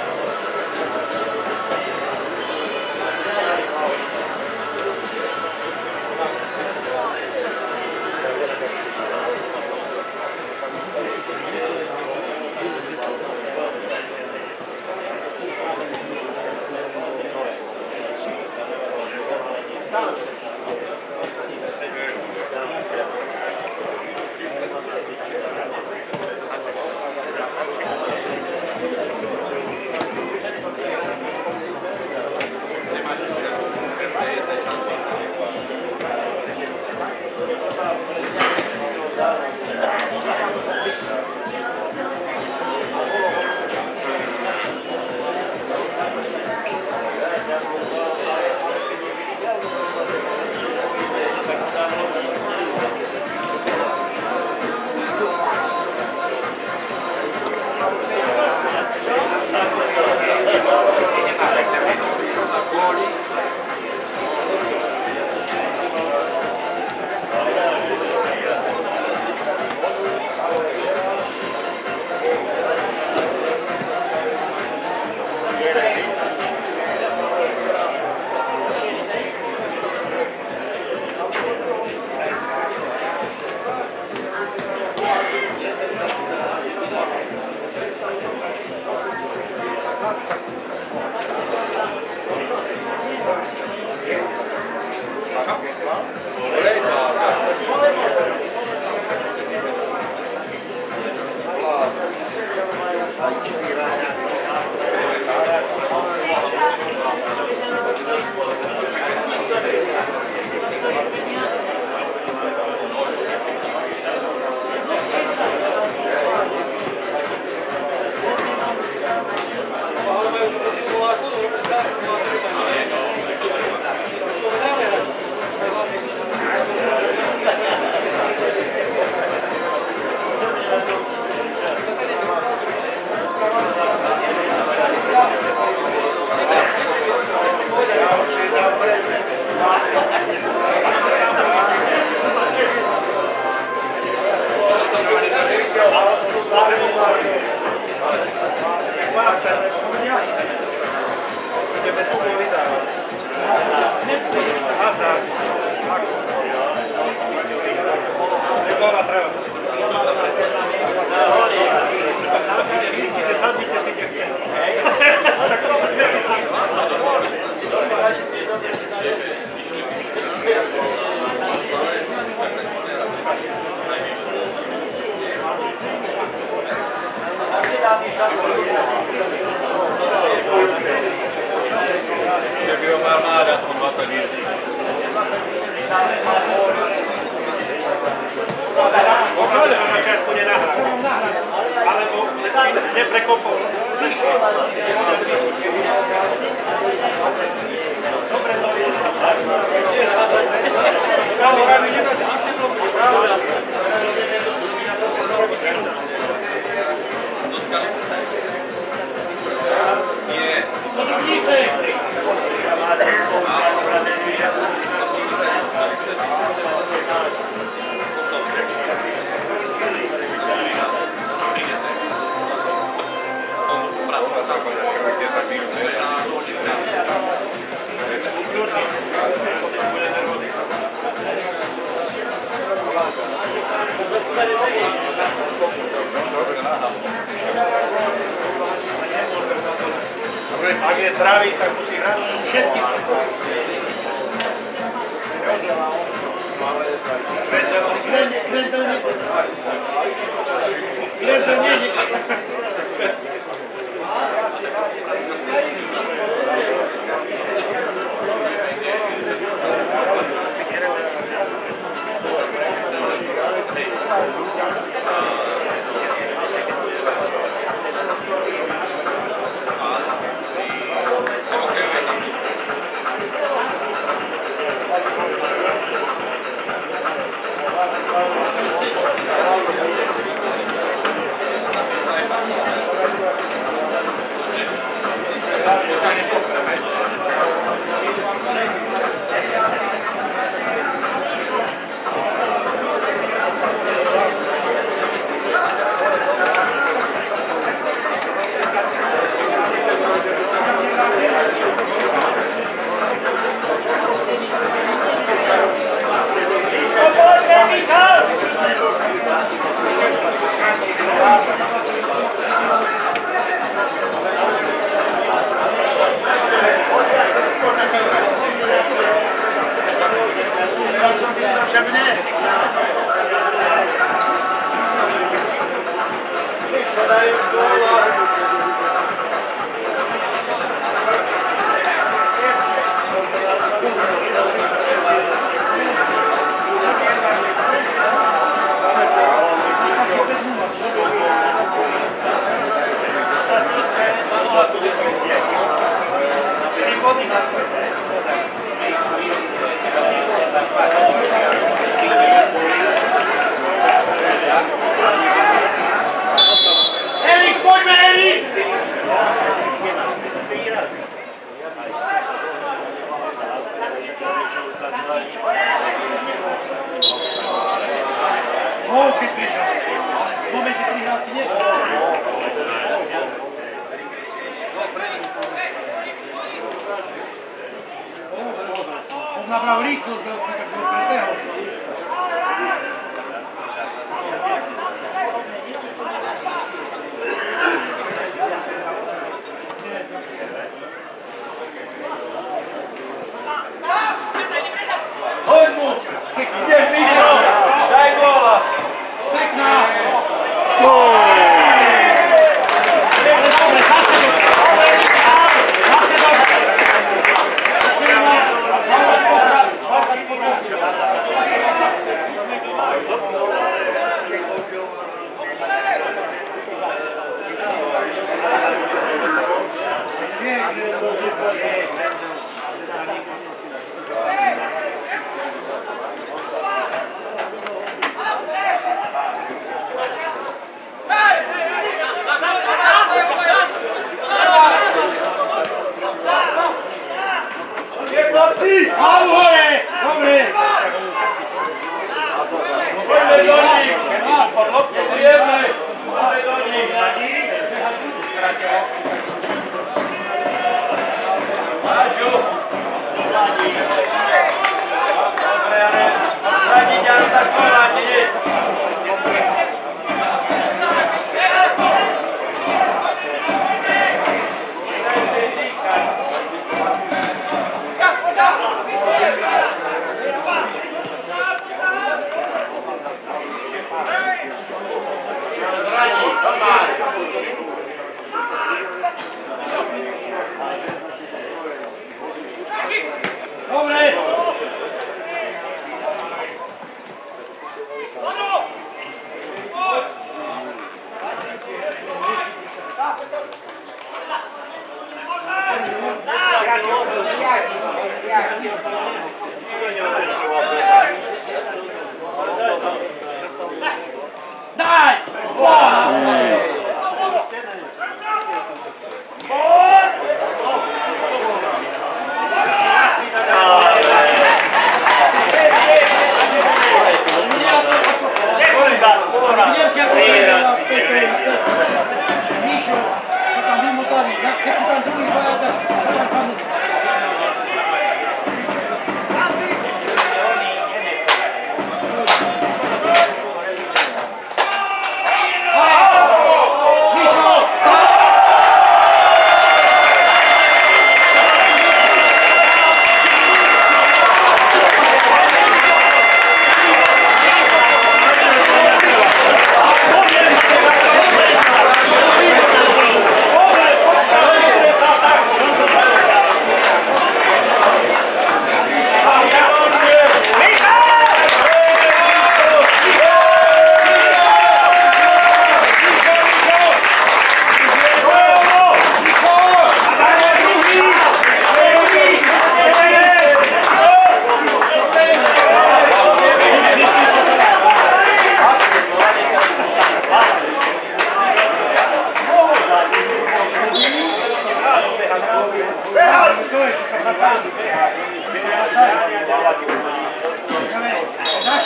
na začiatku nenahrať. Alebo neprekopol. Dobre, to je. Bravo, Rami, nedá sa disciplínu. Bravo. Nie. Do druhnice. Ak je zdravý, tak musí hrať všetky. Nabral rýchlosť, tak bol prebehol. Hoď mu! Ideš, Mišo! Daj góla! Pekná! Zase dobre!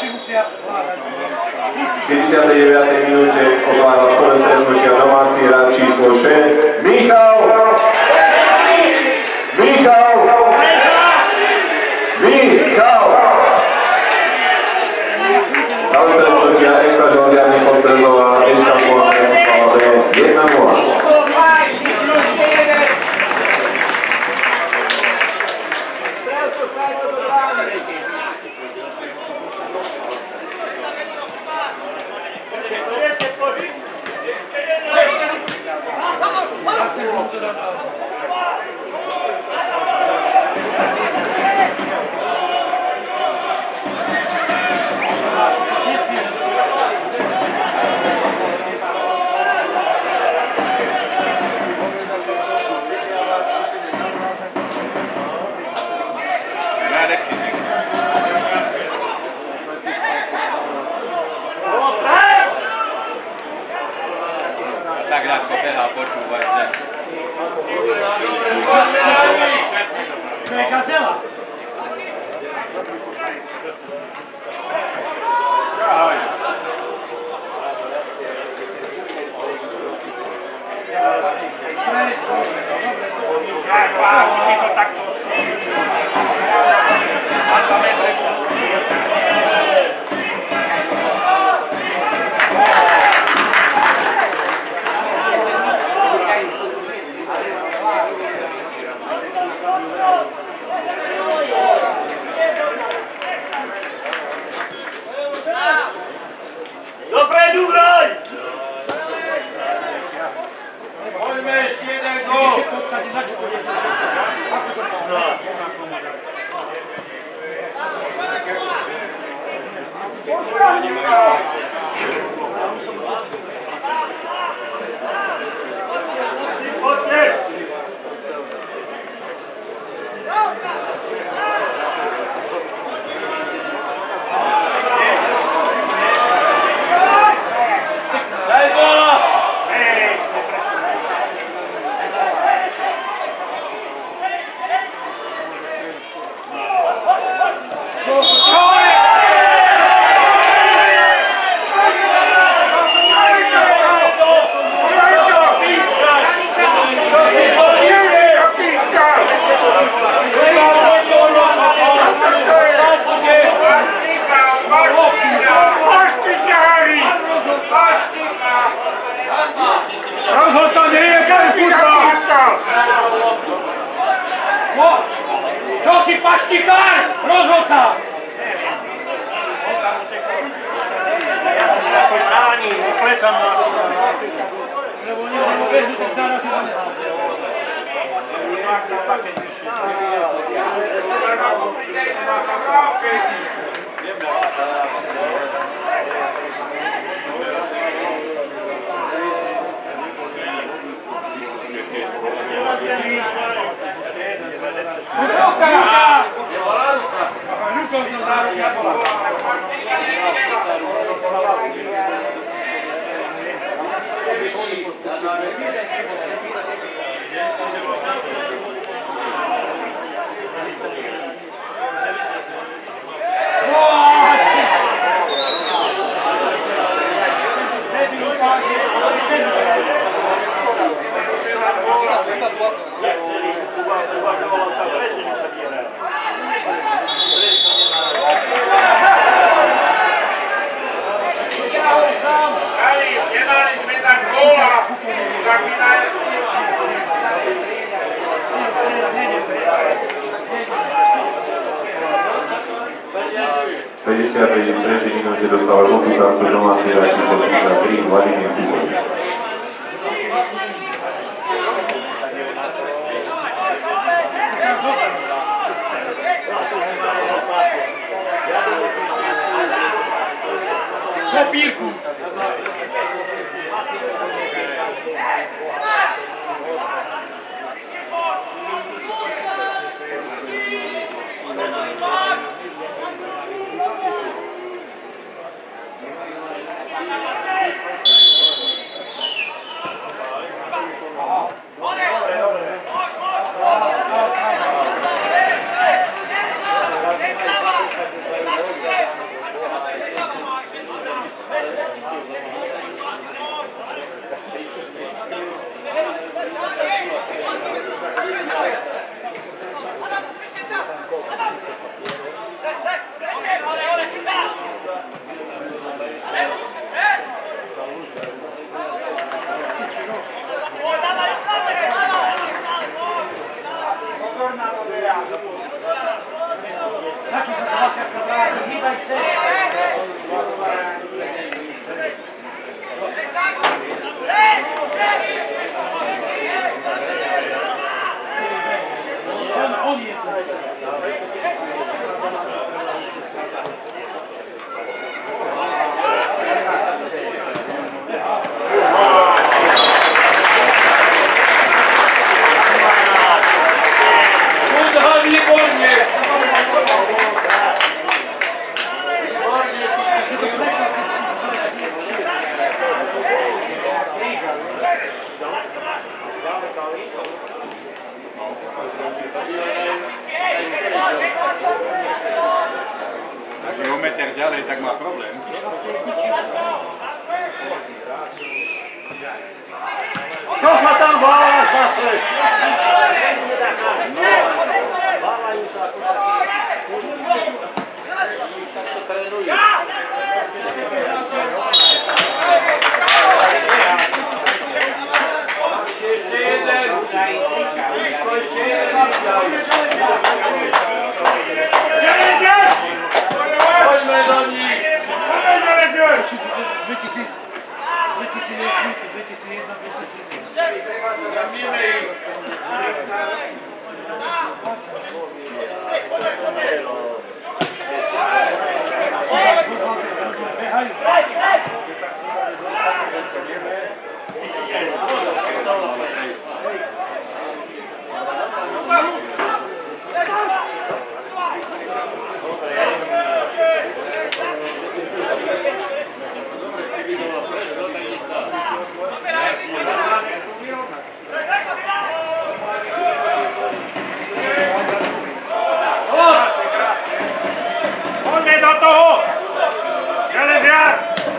Naši musia vládať. V štyridsiatej deviatej minúte otvára skore stretnutia domáci hráč číslo šesť Michal! Michal! Michal! Stav stretnutia ef ká Železiarny Podbrezová, eška Bratislava bé jedna nula. Tak ľahko behá, počúvajte. To je Gazela. Dopredu hraj! Poďme ešte jeden gól! Daj góla! Rozhodca nie je čaj futbal! Čo si paštikár? Rozhodca! Bráni, oplecam nás. Lebo nemôžu behnúť, tak dá na to. Nemali sme tak góla! Zakýnaj! V päťdesiatej tretej minúte dostáva žltú kartu domáci hráč číslo tridsaťtri Vladimír Kuzovič. Kopírku! tak má problém. Čo sa tam vála zase? Válajú sa ako takto trénujú. Ešte jeden. Ešte jeden. Poďme do nich. Zamíme ich. Poďme do toho! Železiar!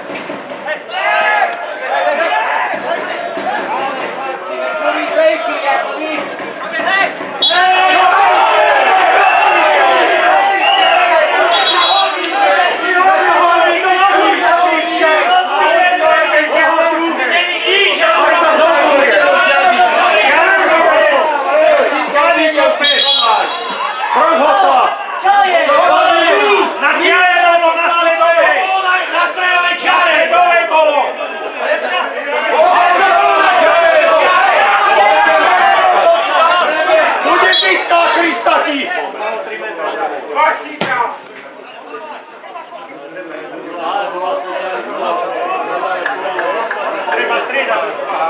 Treba striedať.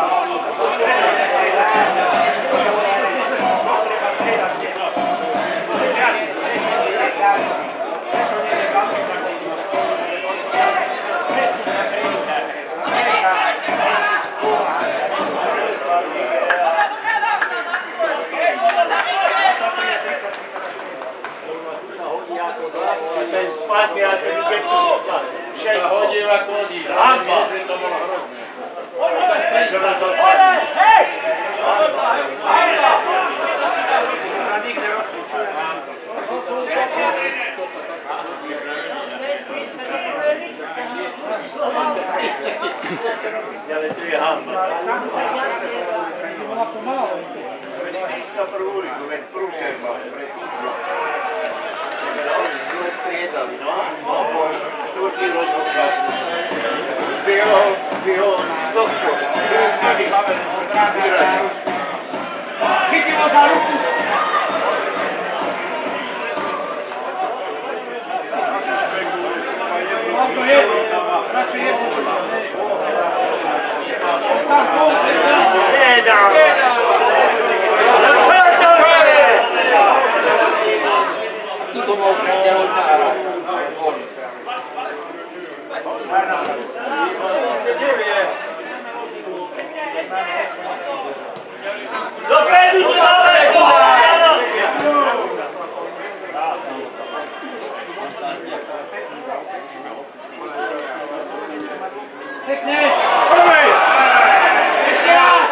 Ten spadne a ten getú všetko. Hodil ako hodí. Hamba. Že to bolo hrozné. Tak pejsna. Ale to je hamba. Na prvú ulicu, veď prúser mal pre týždňu. Zle striedali, no? No, po štvrtý rozhodca. Bieho, bieho na stopko. Prestali. Vyradi. Chytil ho za ruku. Ako je? Radšej je. Tam bol. Nedá. To bol pre neho znára. Dopredu to daleko! Pekne. Prvej! Ešte raz.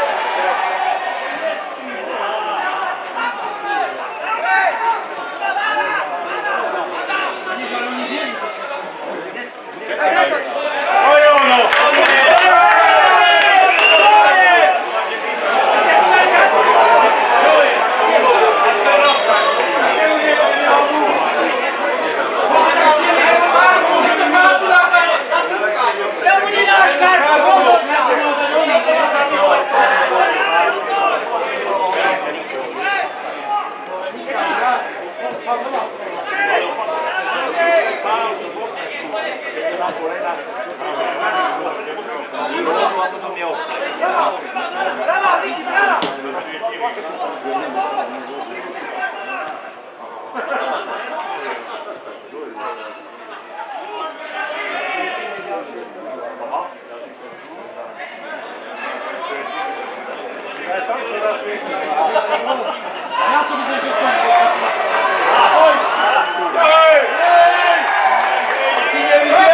To je ono! Čemu nedáš kartu? Rozhodca. Brava, Viki, brava! Ja som videl, že som... Ahoj! Hej! Ty nevidel?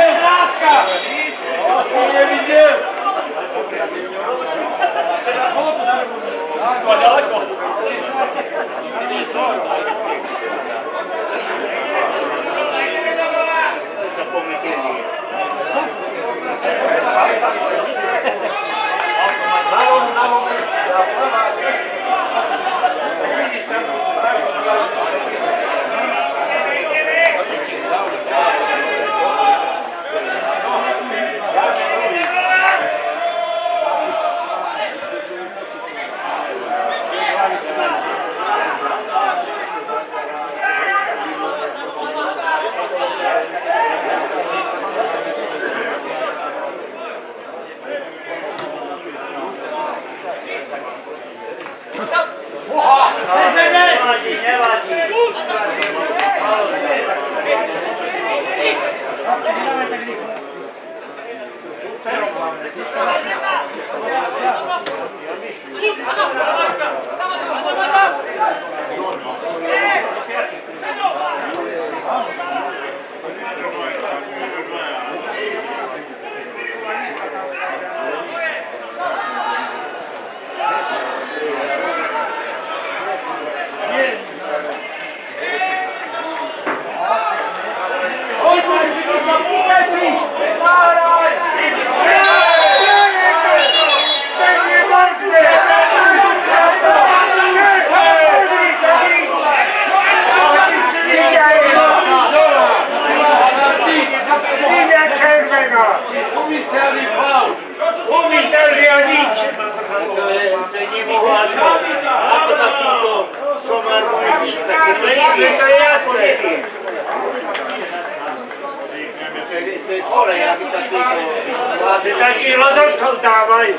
Taký rozhodcov dávajú.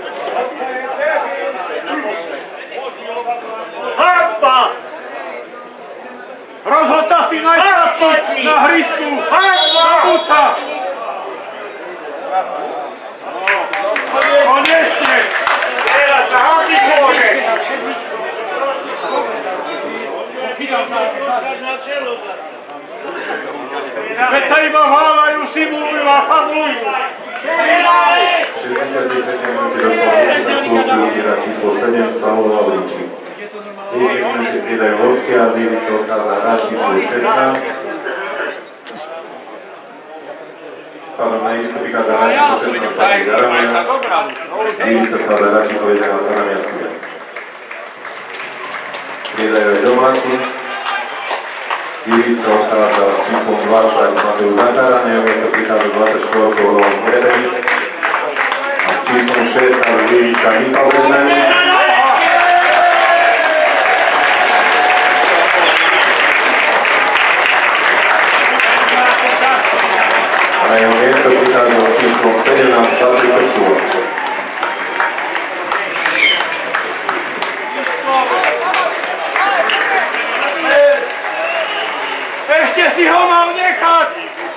Hoppa! Rozhodca si najstarší na hrisku! Zabúca! Konečne! Teraz sa hádiť môže! Veď sa iba vávajú, simulujú a famulujú! šesťdesiatej tretej minúte dostal plusujúci hráč číslo sedem Saul Lavričík. V tridsiatej minúte priedajú hostia a z ihriska odchádza hráč číslo šestnásť. Pardon, na ihrisko prichádza hráč číslo šestnásť Patrik Garamia. Z ihriska odchádza hráč číslo jedenásť Adam Jaskubiak. Priedajú aj domáci. Z ihriska odchádza s číslom dvadsať Mateusz Zakára, na jeho miesto prichádza dvadsaťštyri Roman Hrebenec a s číslom šestnásť z ihriska Michal Bednány. A na jeho miesto prichádza s číslom sedemnásť Patrik Krčula. Ešte si ho mal nechať!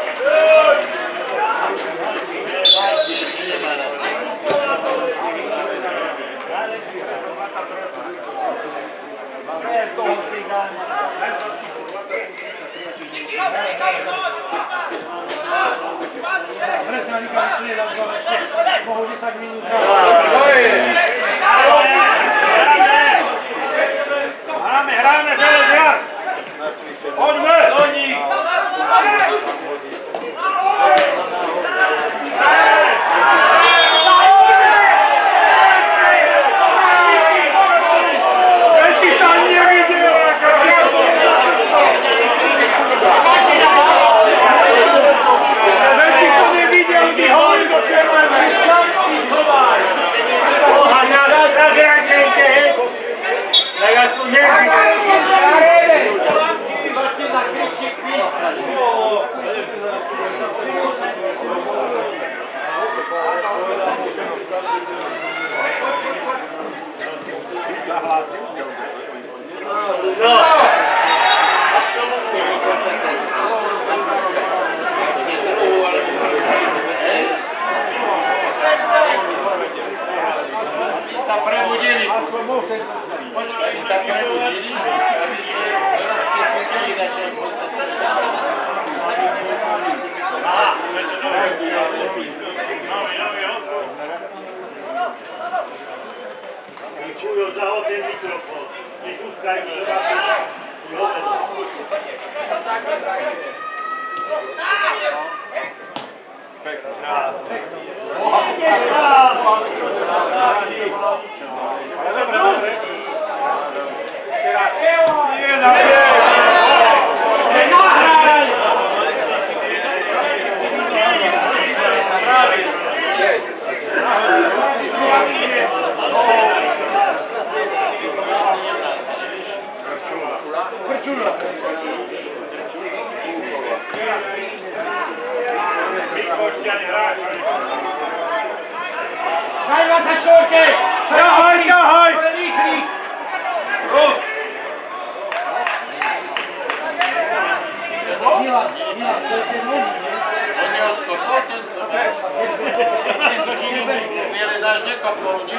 Hráme, hráme, Železniar! Poďme! Do nich! Ešte sa nevidel! Ešte to nevidel, ty hovorí do červenej! Oha, na gračenke! Tak aspoň nevidel! Sa prebudili. Počkaj, aby sa prebudili, aby tie európske svetili začali protestovať. Čujú, zahod ten mikrofón. Nepúškaj mi do napíša. Daj dvadsaťštyri! Ťahaj, ťahaj! Rýchlik! nekopol, nie?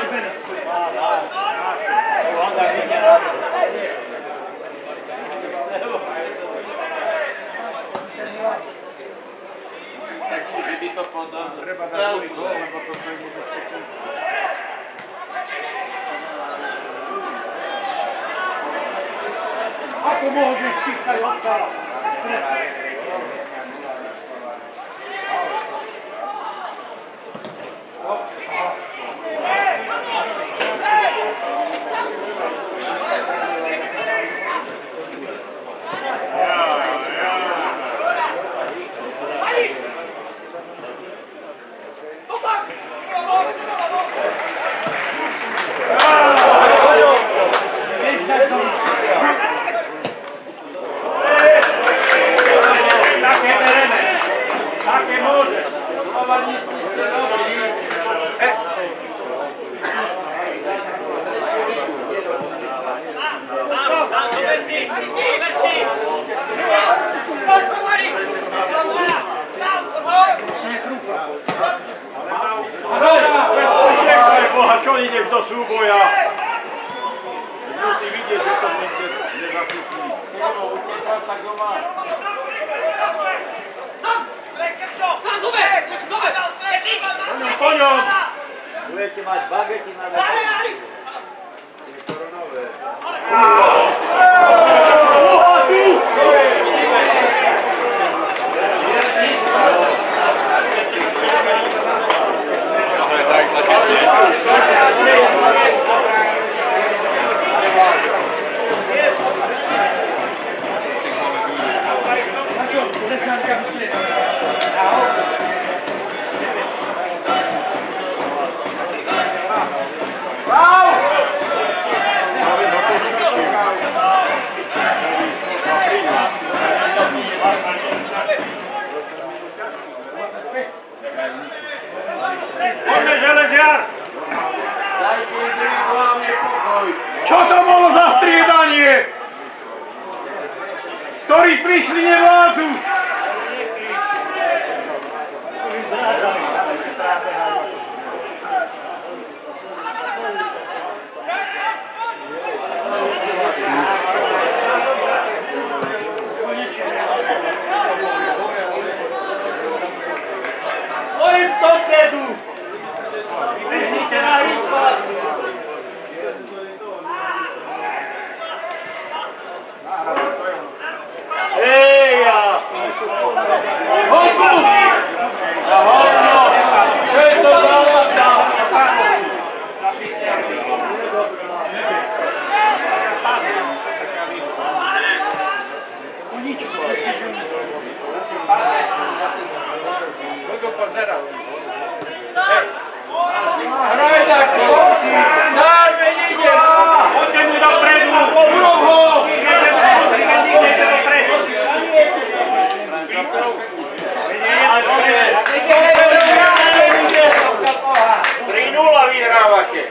Že by to podobno. Treba dať dvojku, lebo to je nebezpečenstvo. Ako môžeš písať otca? Čo ideš do súboja? Musí vidieť, že to niekde nezachytí. Tak ho máš. Po ňom! Budete mať bagety na večer. Poďme, železiar! Dajte individuálne pokoj. Čo to bolo za striedanie? Ktorí prišli, nevládzu! Oni v tom predu! Vyšli ste na hýzba! Eja! Hodku! A hodno! Čo je to za lopta? Budu pozerať. Hraj tak, chlopci! Dárme, idem! Poďte mu dopredu! Urob ho! Idete dopredu! tri nula vyhrávate.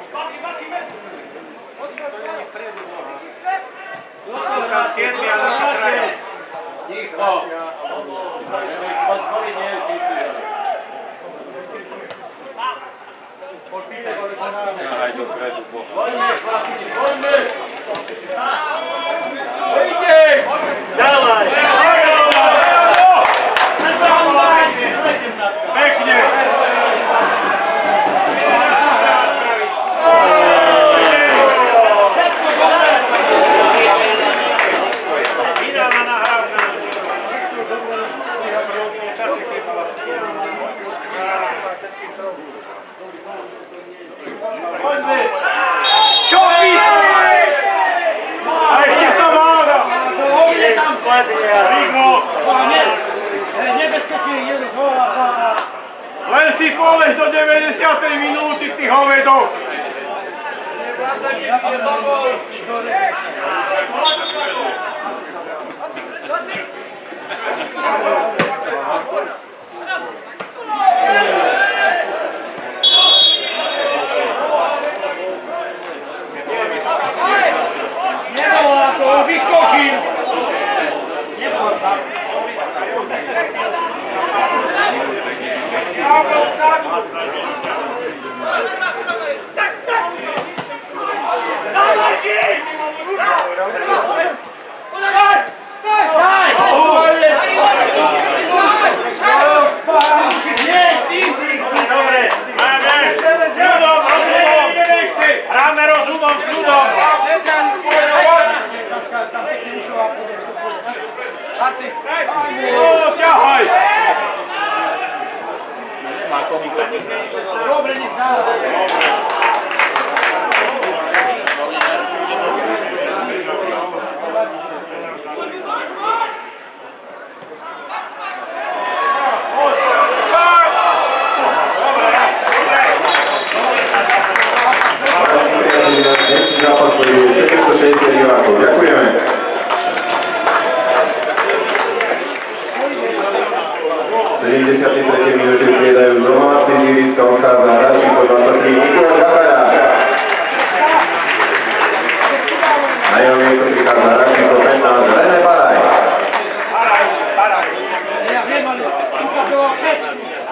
siedmi a naša traja. Ticho. Podpory nie je ticho. Poďme, chlapci, poďme! Idem! Dávaj! Pekne! Ideálna nahrávka. Poďme! Čo vy? A ešte sa váda! Idem spadne a... Rigo! Nebezpečný jeden hola. Len si poleš do deväťdesiatej minúty, ty hovedo! Nebola to, vyskočil. Nebola. No, ťahaj! Má komika. Dobre, nech dáva. Dnešný zápas sleduje sedemstošesťdesiat divákov. Ďakujeme. V sedemdesiatej tretej minúte striedajú domáci, z ihriska odchádza hráč číslo dvadsaťtri Nikola Gavraľa. Na jeho miesto prichádza hráč číslo pätnásť René Paraj. Ja viem, ale ukazoval šesť.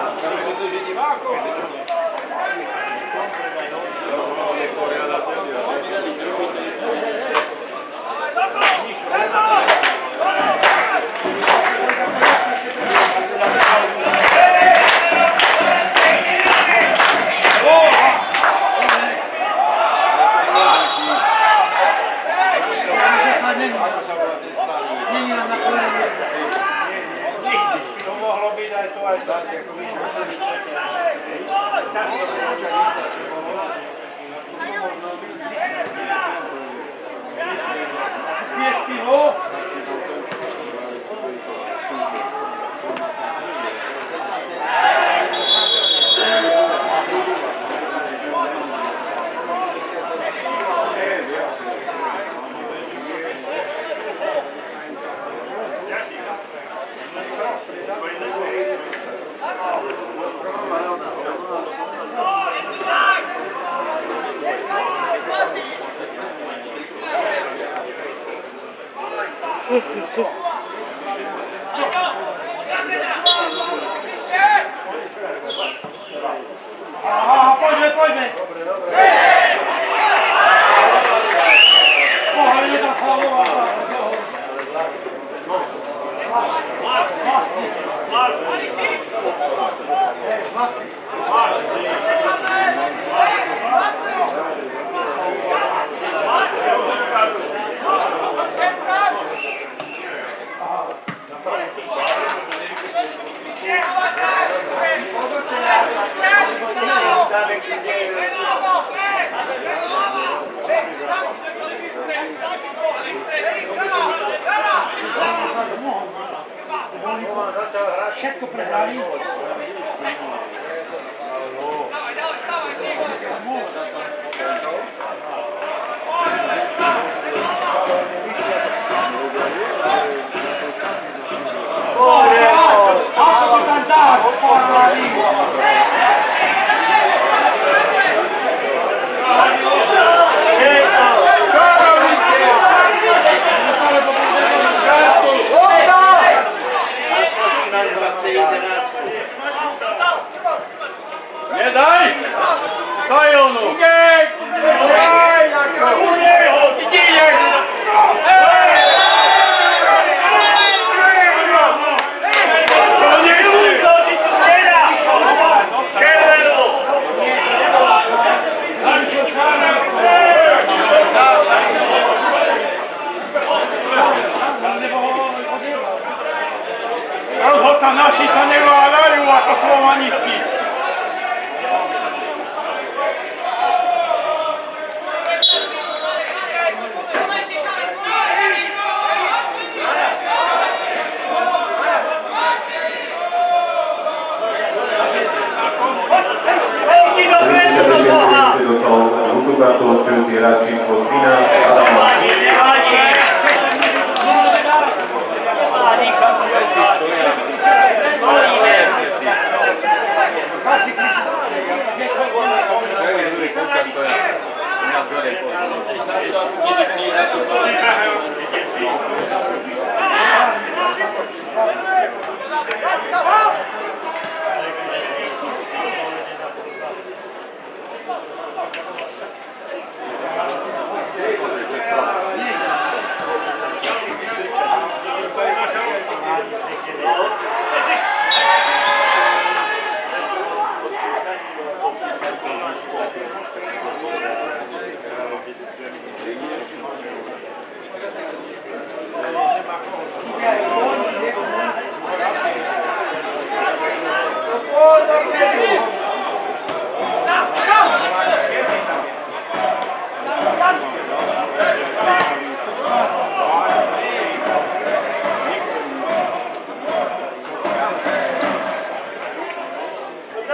Aha, poďme, poďme. Pohľad je tam hlavová. Vlastne. Vlastne. Všetko prehrali. Ako to tam dá, pohrali. Nedaj! Daj onu! Idej! Daj! Udej ho! Idej! Rozhodca naši sa neváľajú ako slovanisti. Dostal žltú kartu hostujúci hráč číslo trinásť Adam Mladý.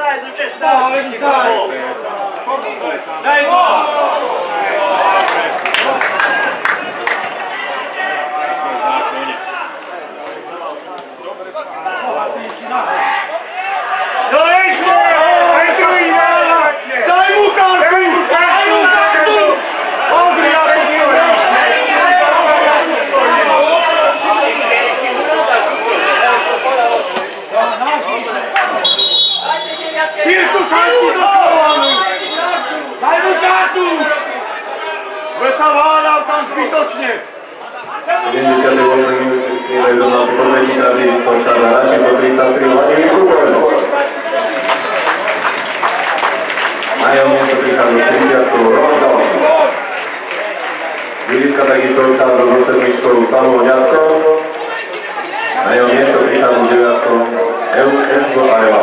daj, Lučeš, No, vidíš, daj. daj go! To ešte! Aj druhý návrat! Daj mu kartu! Daj mu kartu! Pozri, ako Cirkus hajti do Slovanu! Daj mu kartu! Veď sa váľal tam zbytočne! sedemdesiatej ôsmej minúte striedajú domáci podvetí Tradíry Sporta na číslo tridsaťtri Vladimír Kukoľ. Na jeho miesto prichádza s tridsiatkou Roman Galčík. Z Iliska takisto vychádza so sedmičkou Samuel Ďatko. Na jeho miesto prichádza s deviatkou Esbo Areval.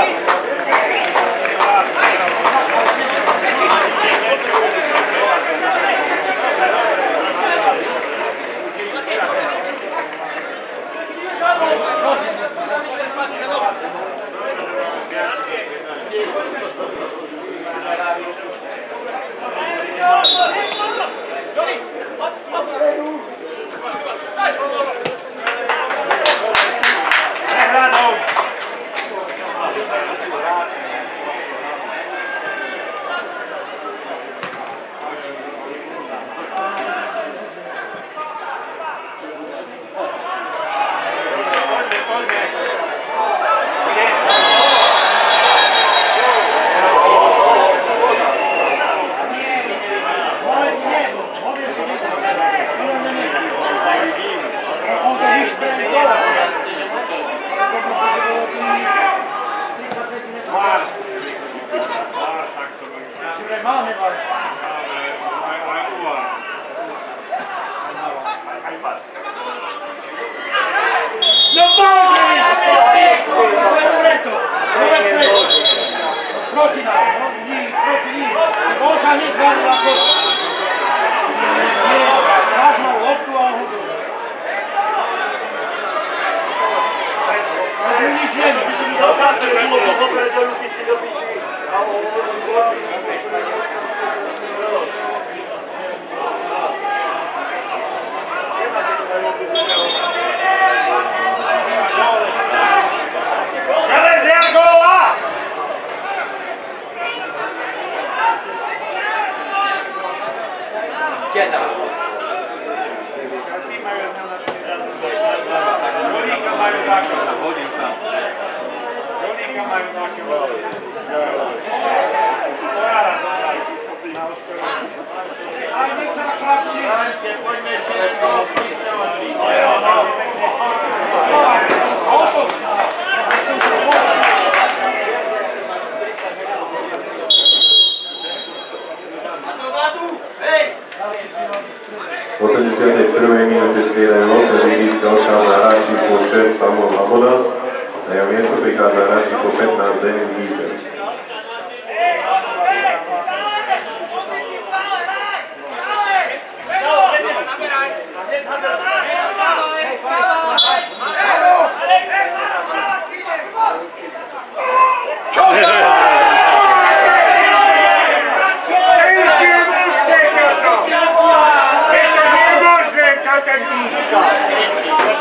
V osemdesiatej prvej minúte striedajú osem z Iliska, odchádza hráč číslo šesť Samuel Labodas. Na jeho miesto prichádza hráč číslo pätnásť Denis Gíser.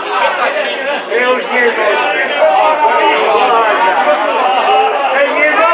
Je už nie je možné. To je nemožné.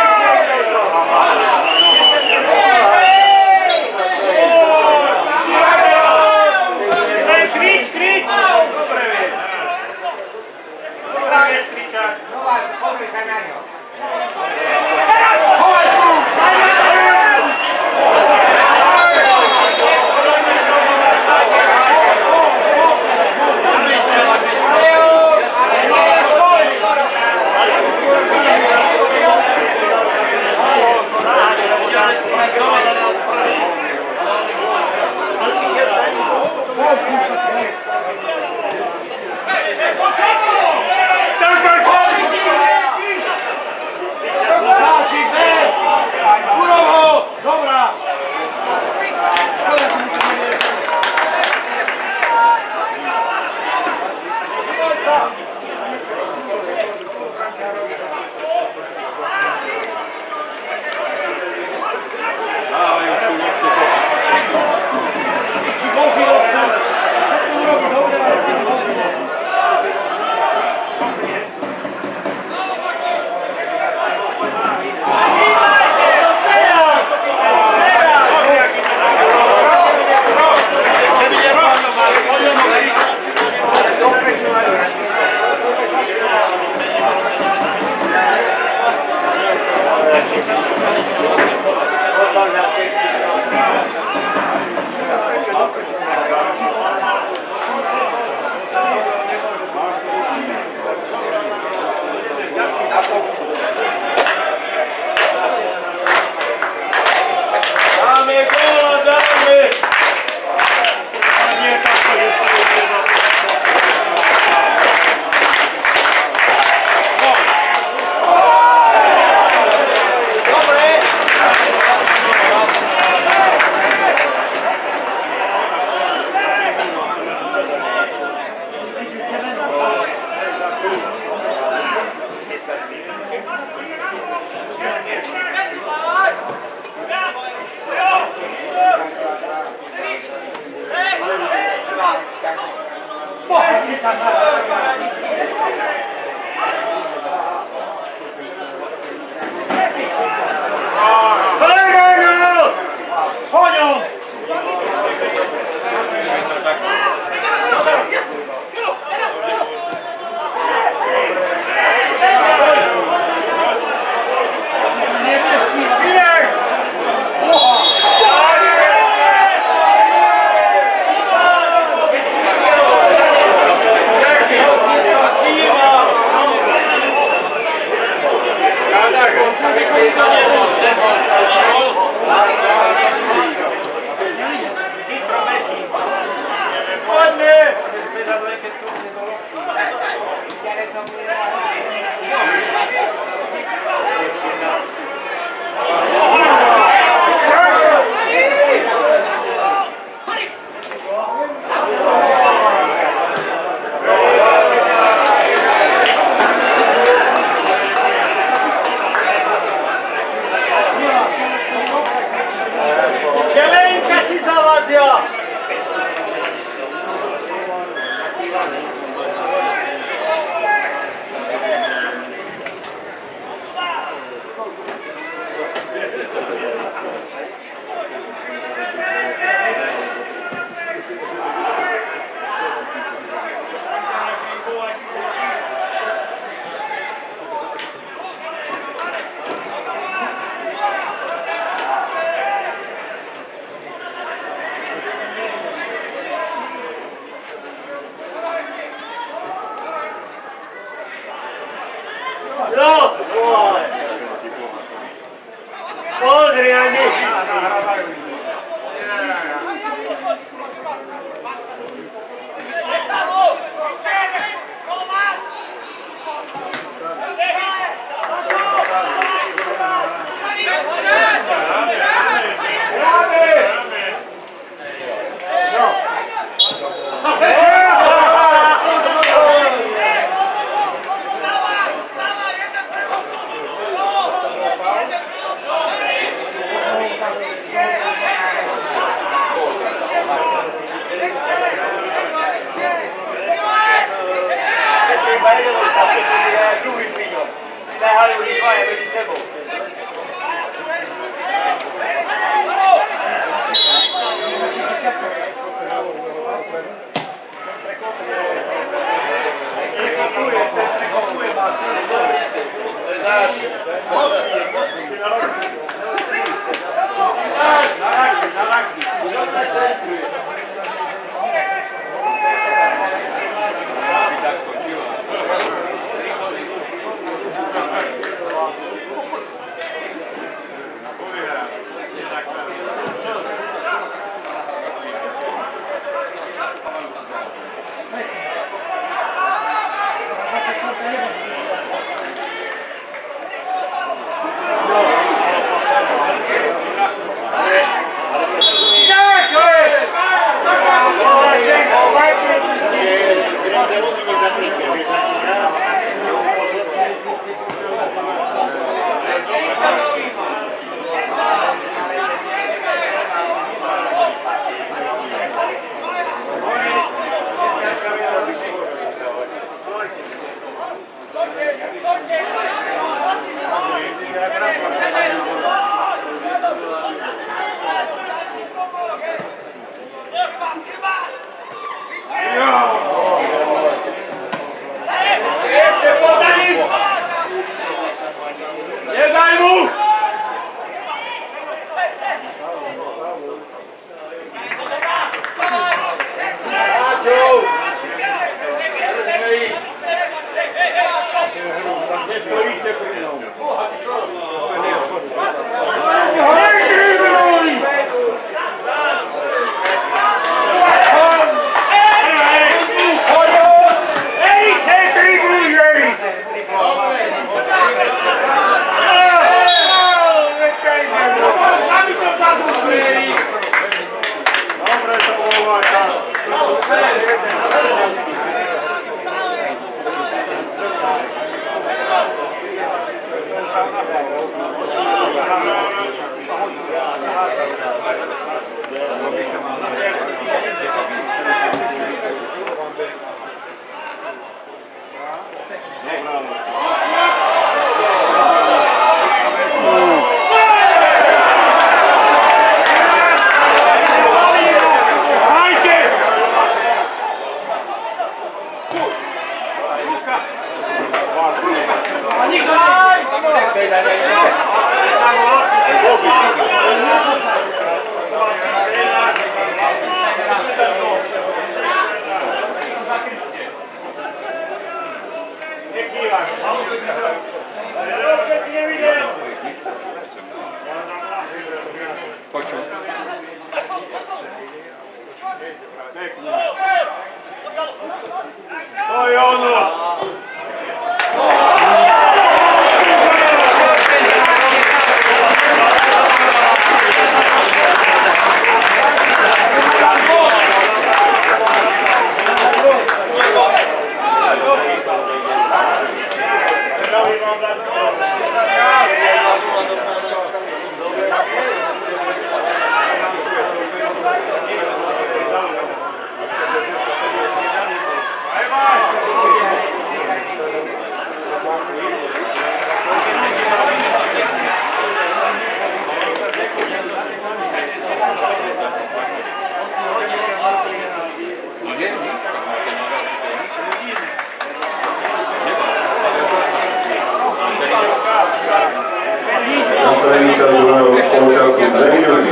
To je ono! Nastavení čas druhého poločasu dve minúty.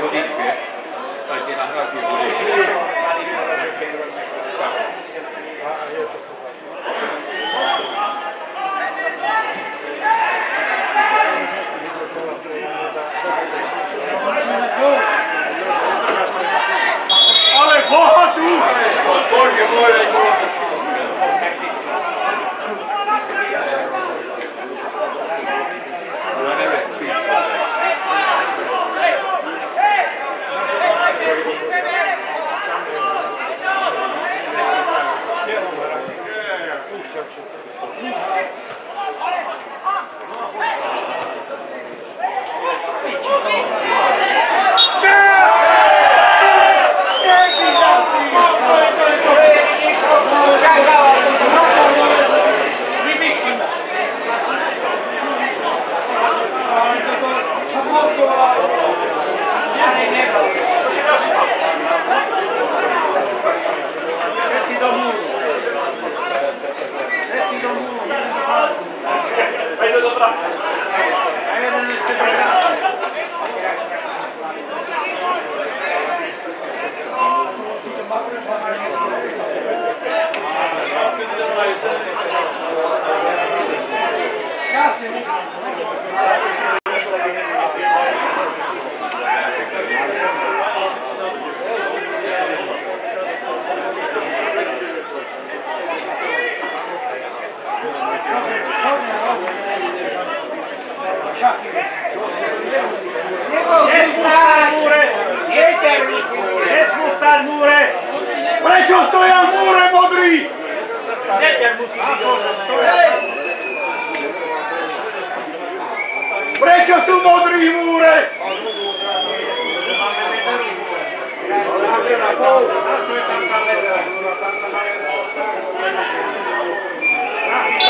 Ale Boha tu! Bože môj, Nesmú stať v múre! Prečo stoja v múre, modrý? Prečo sú modrí v múre? Čo je tam kamera?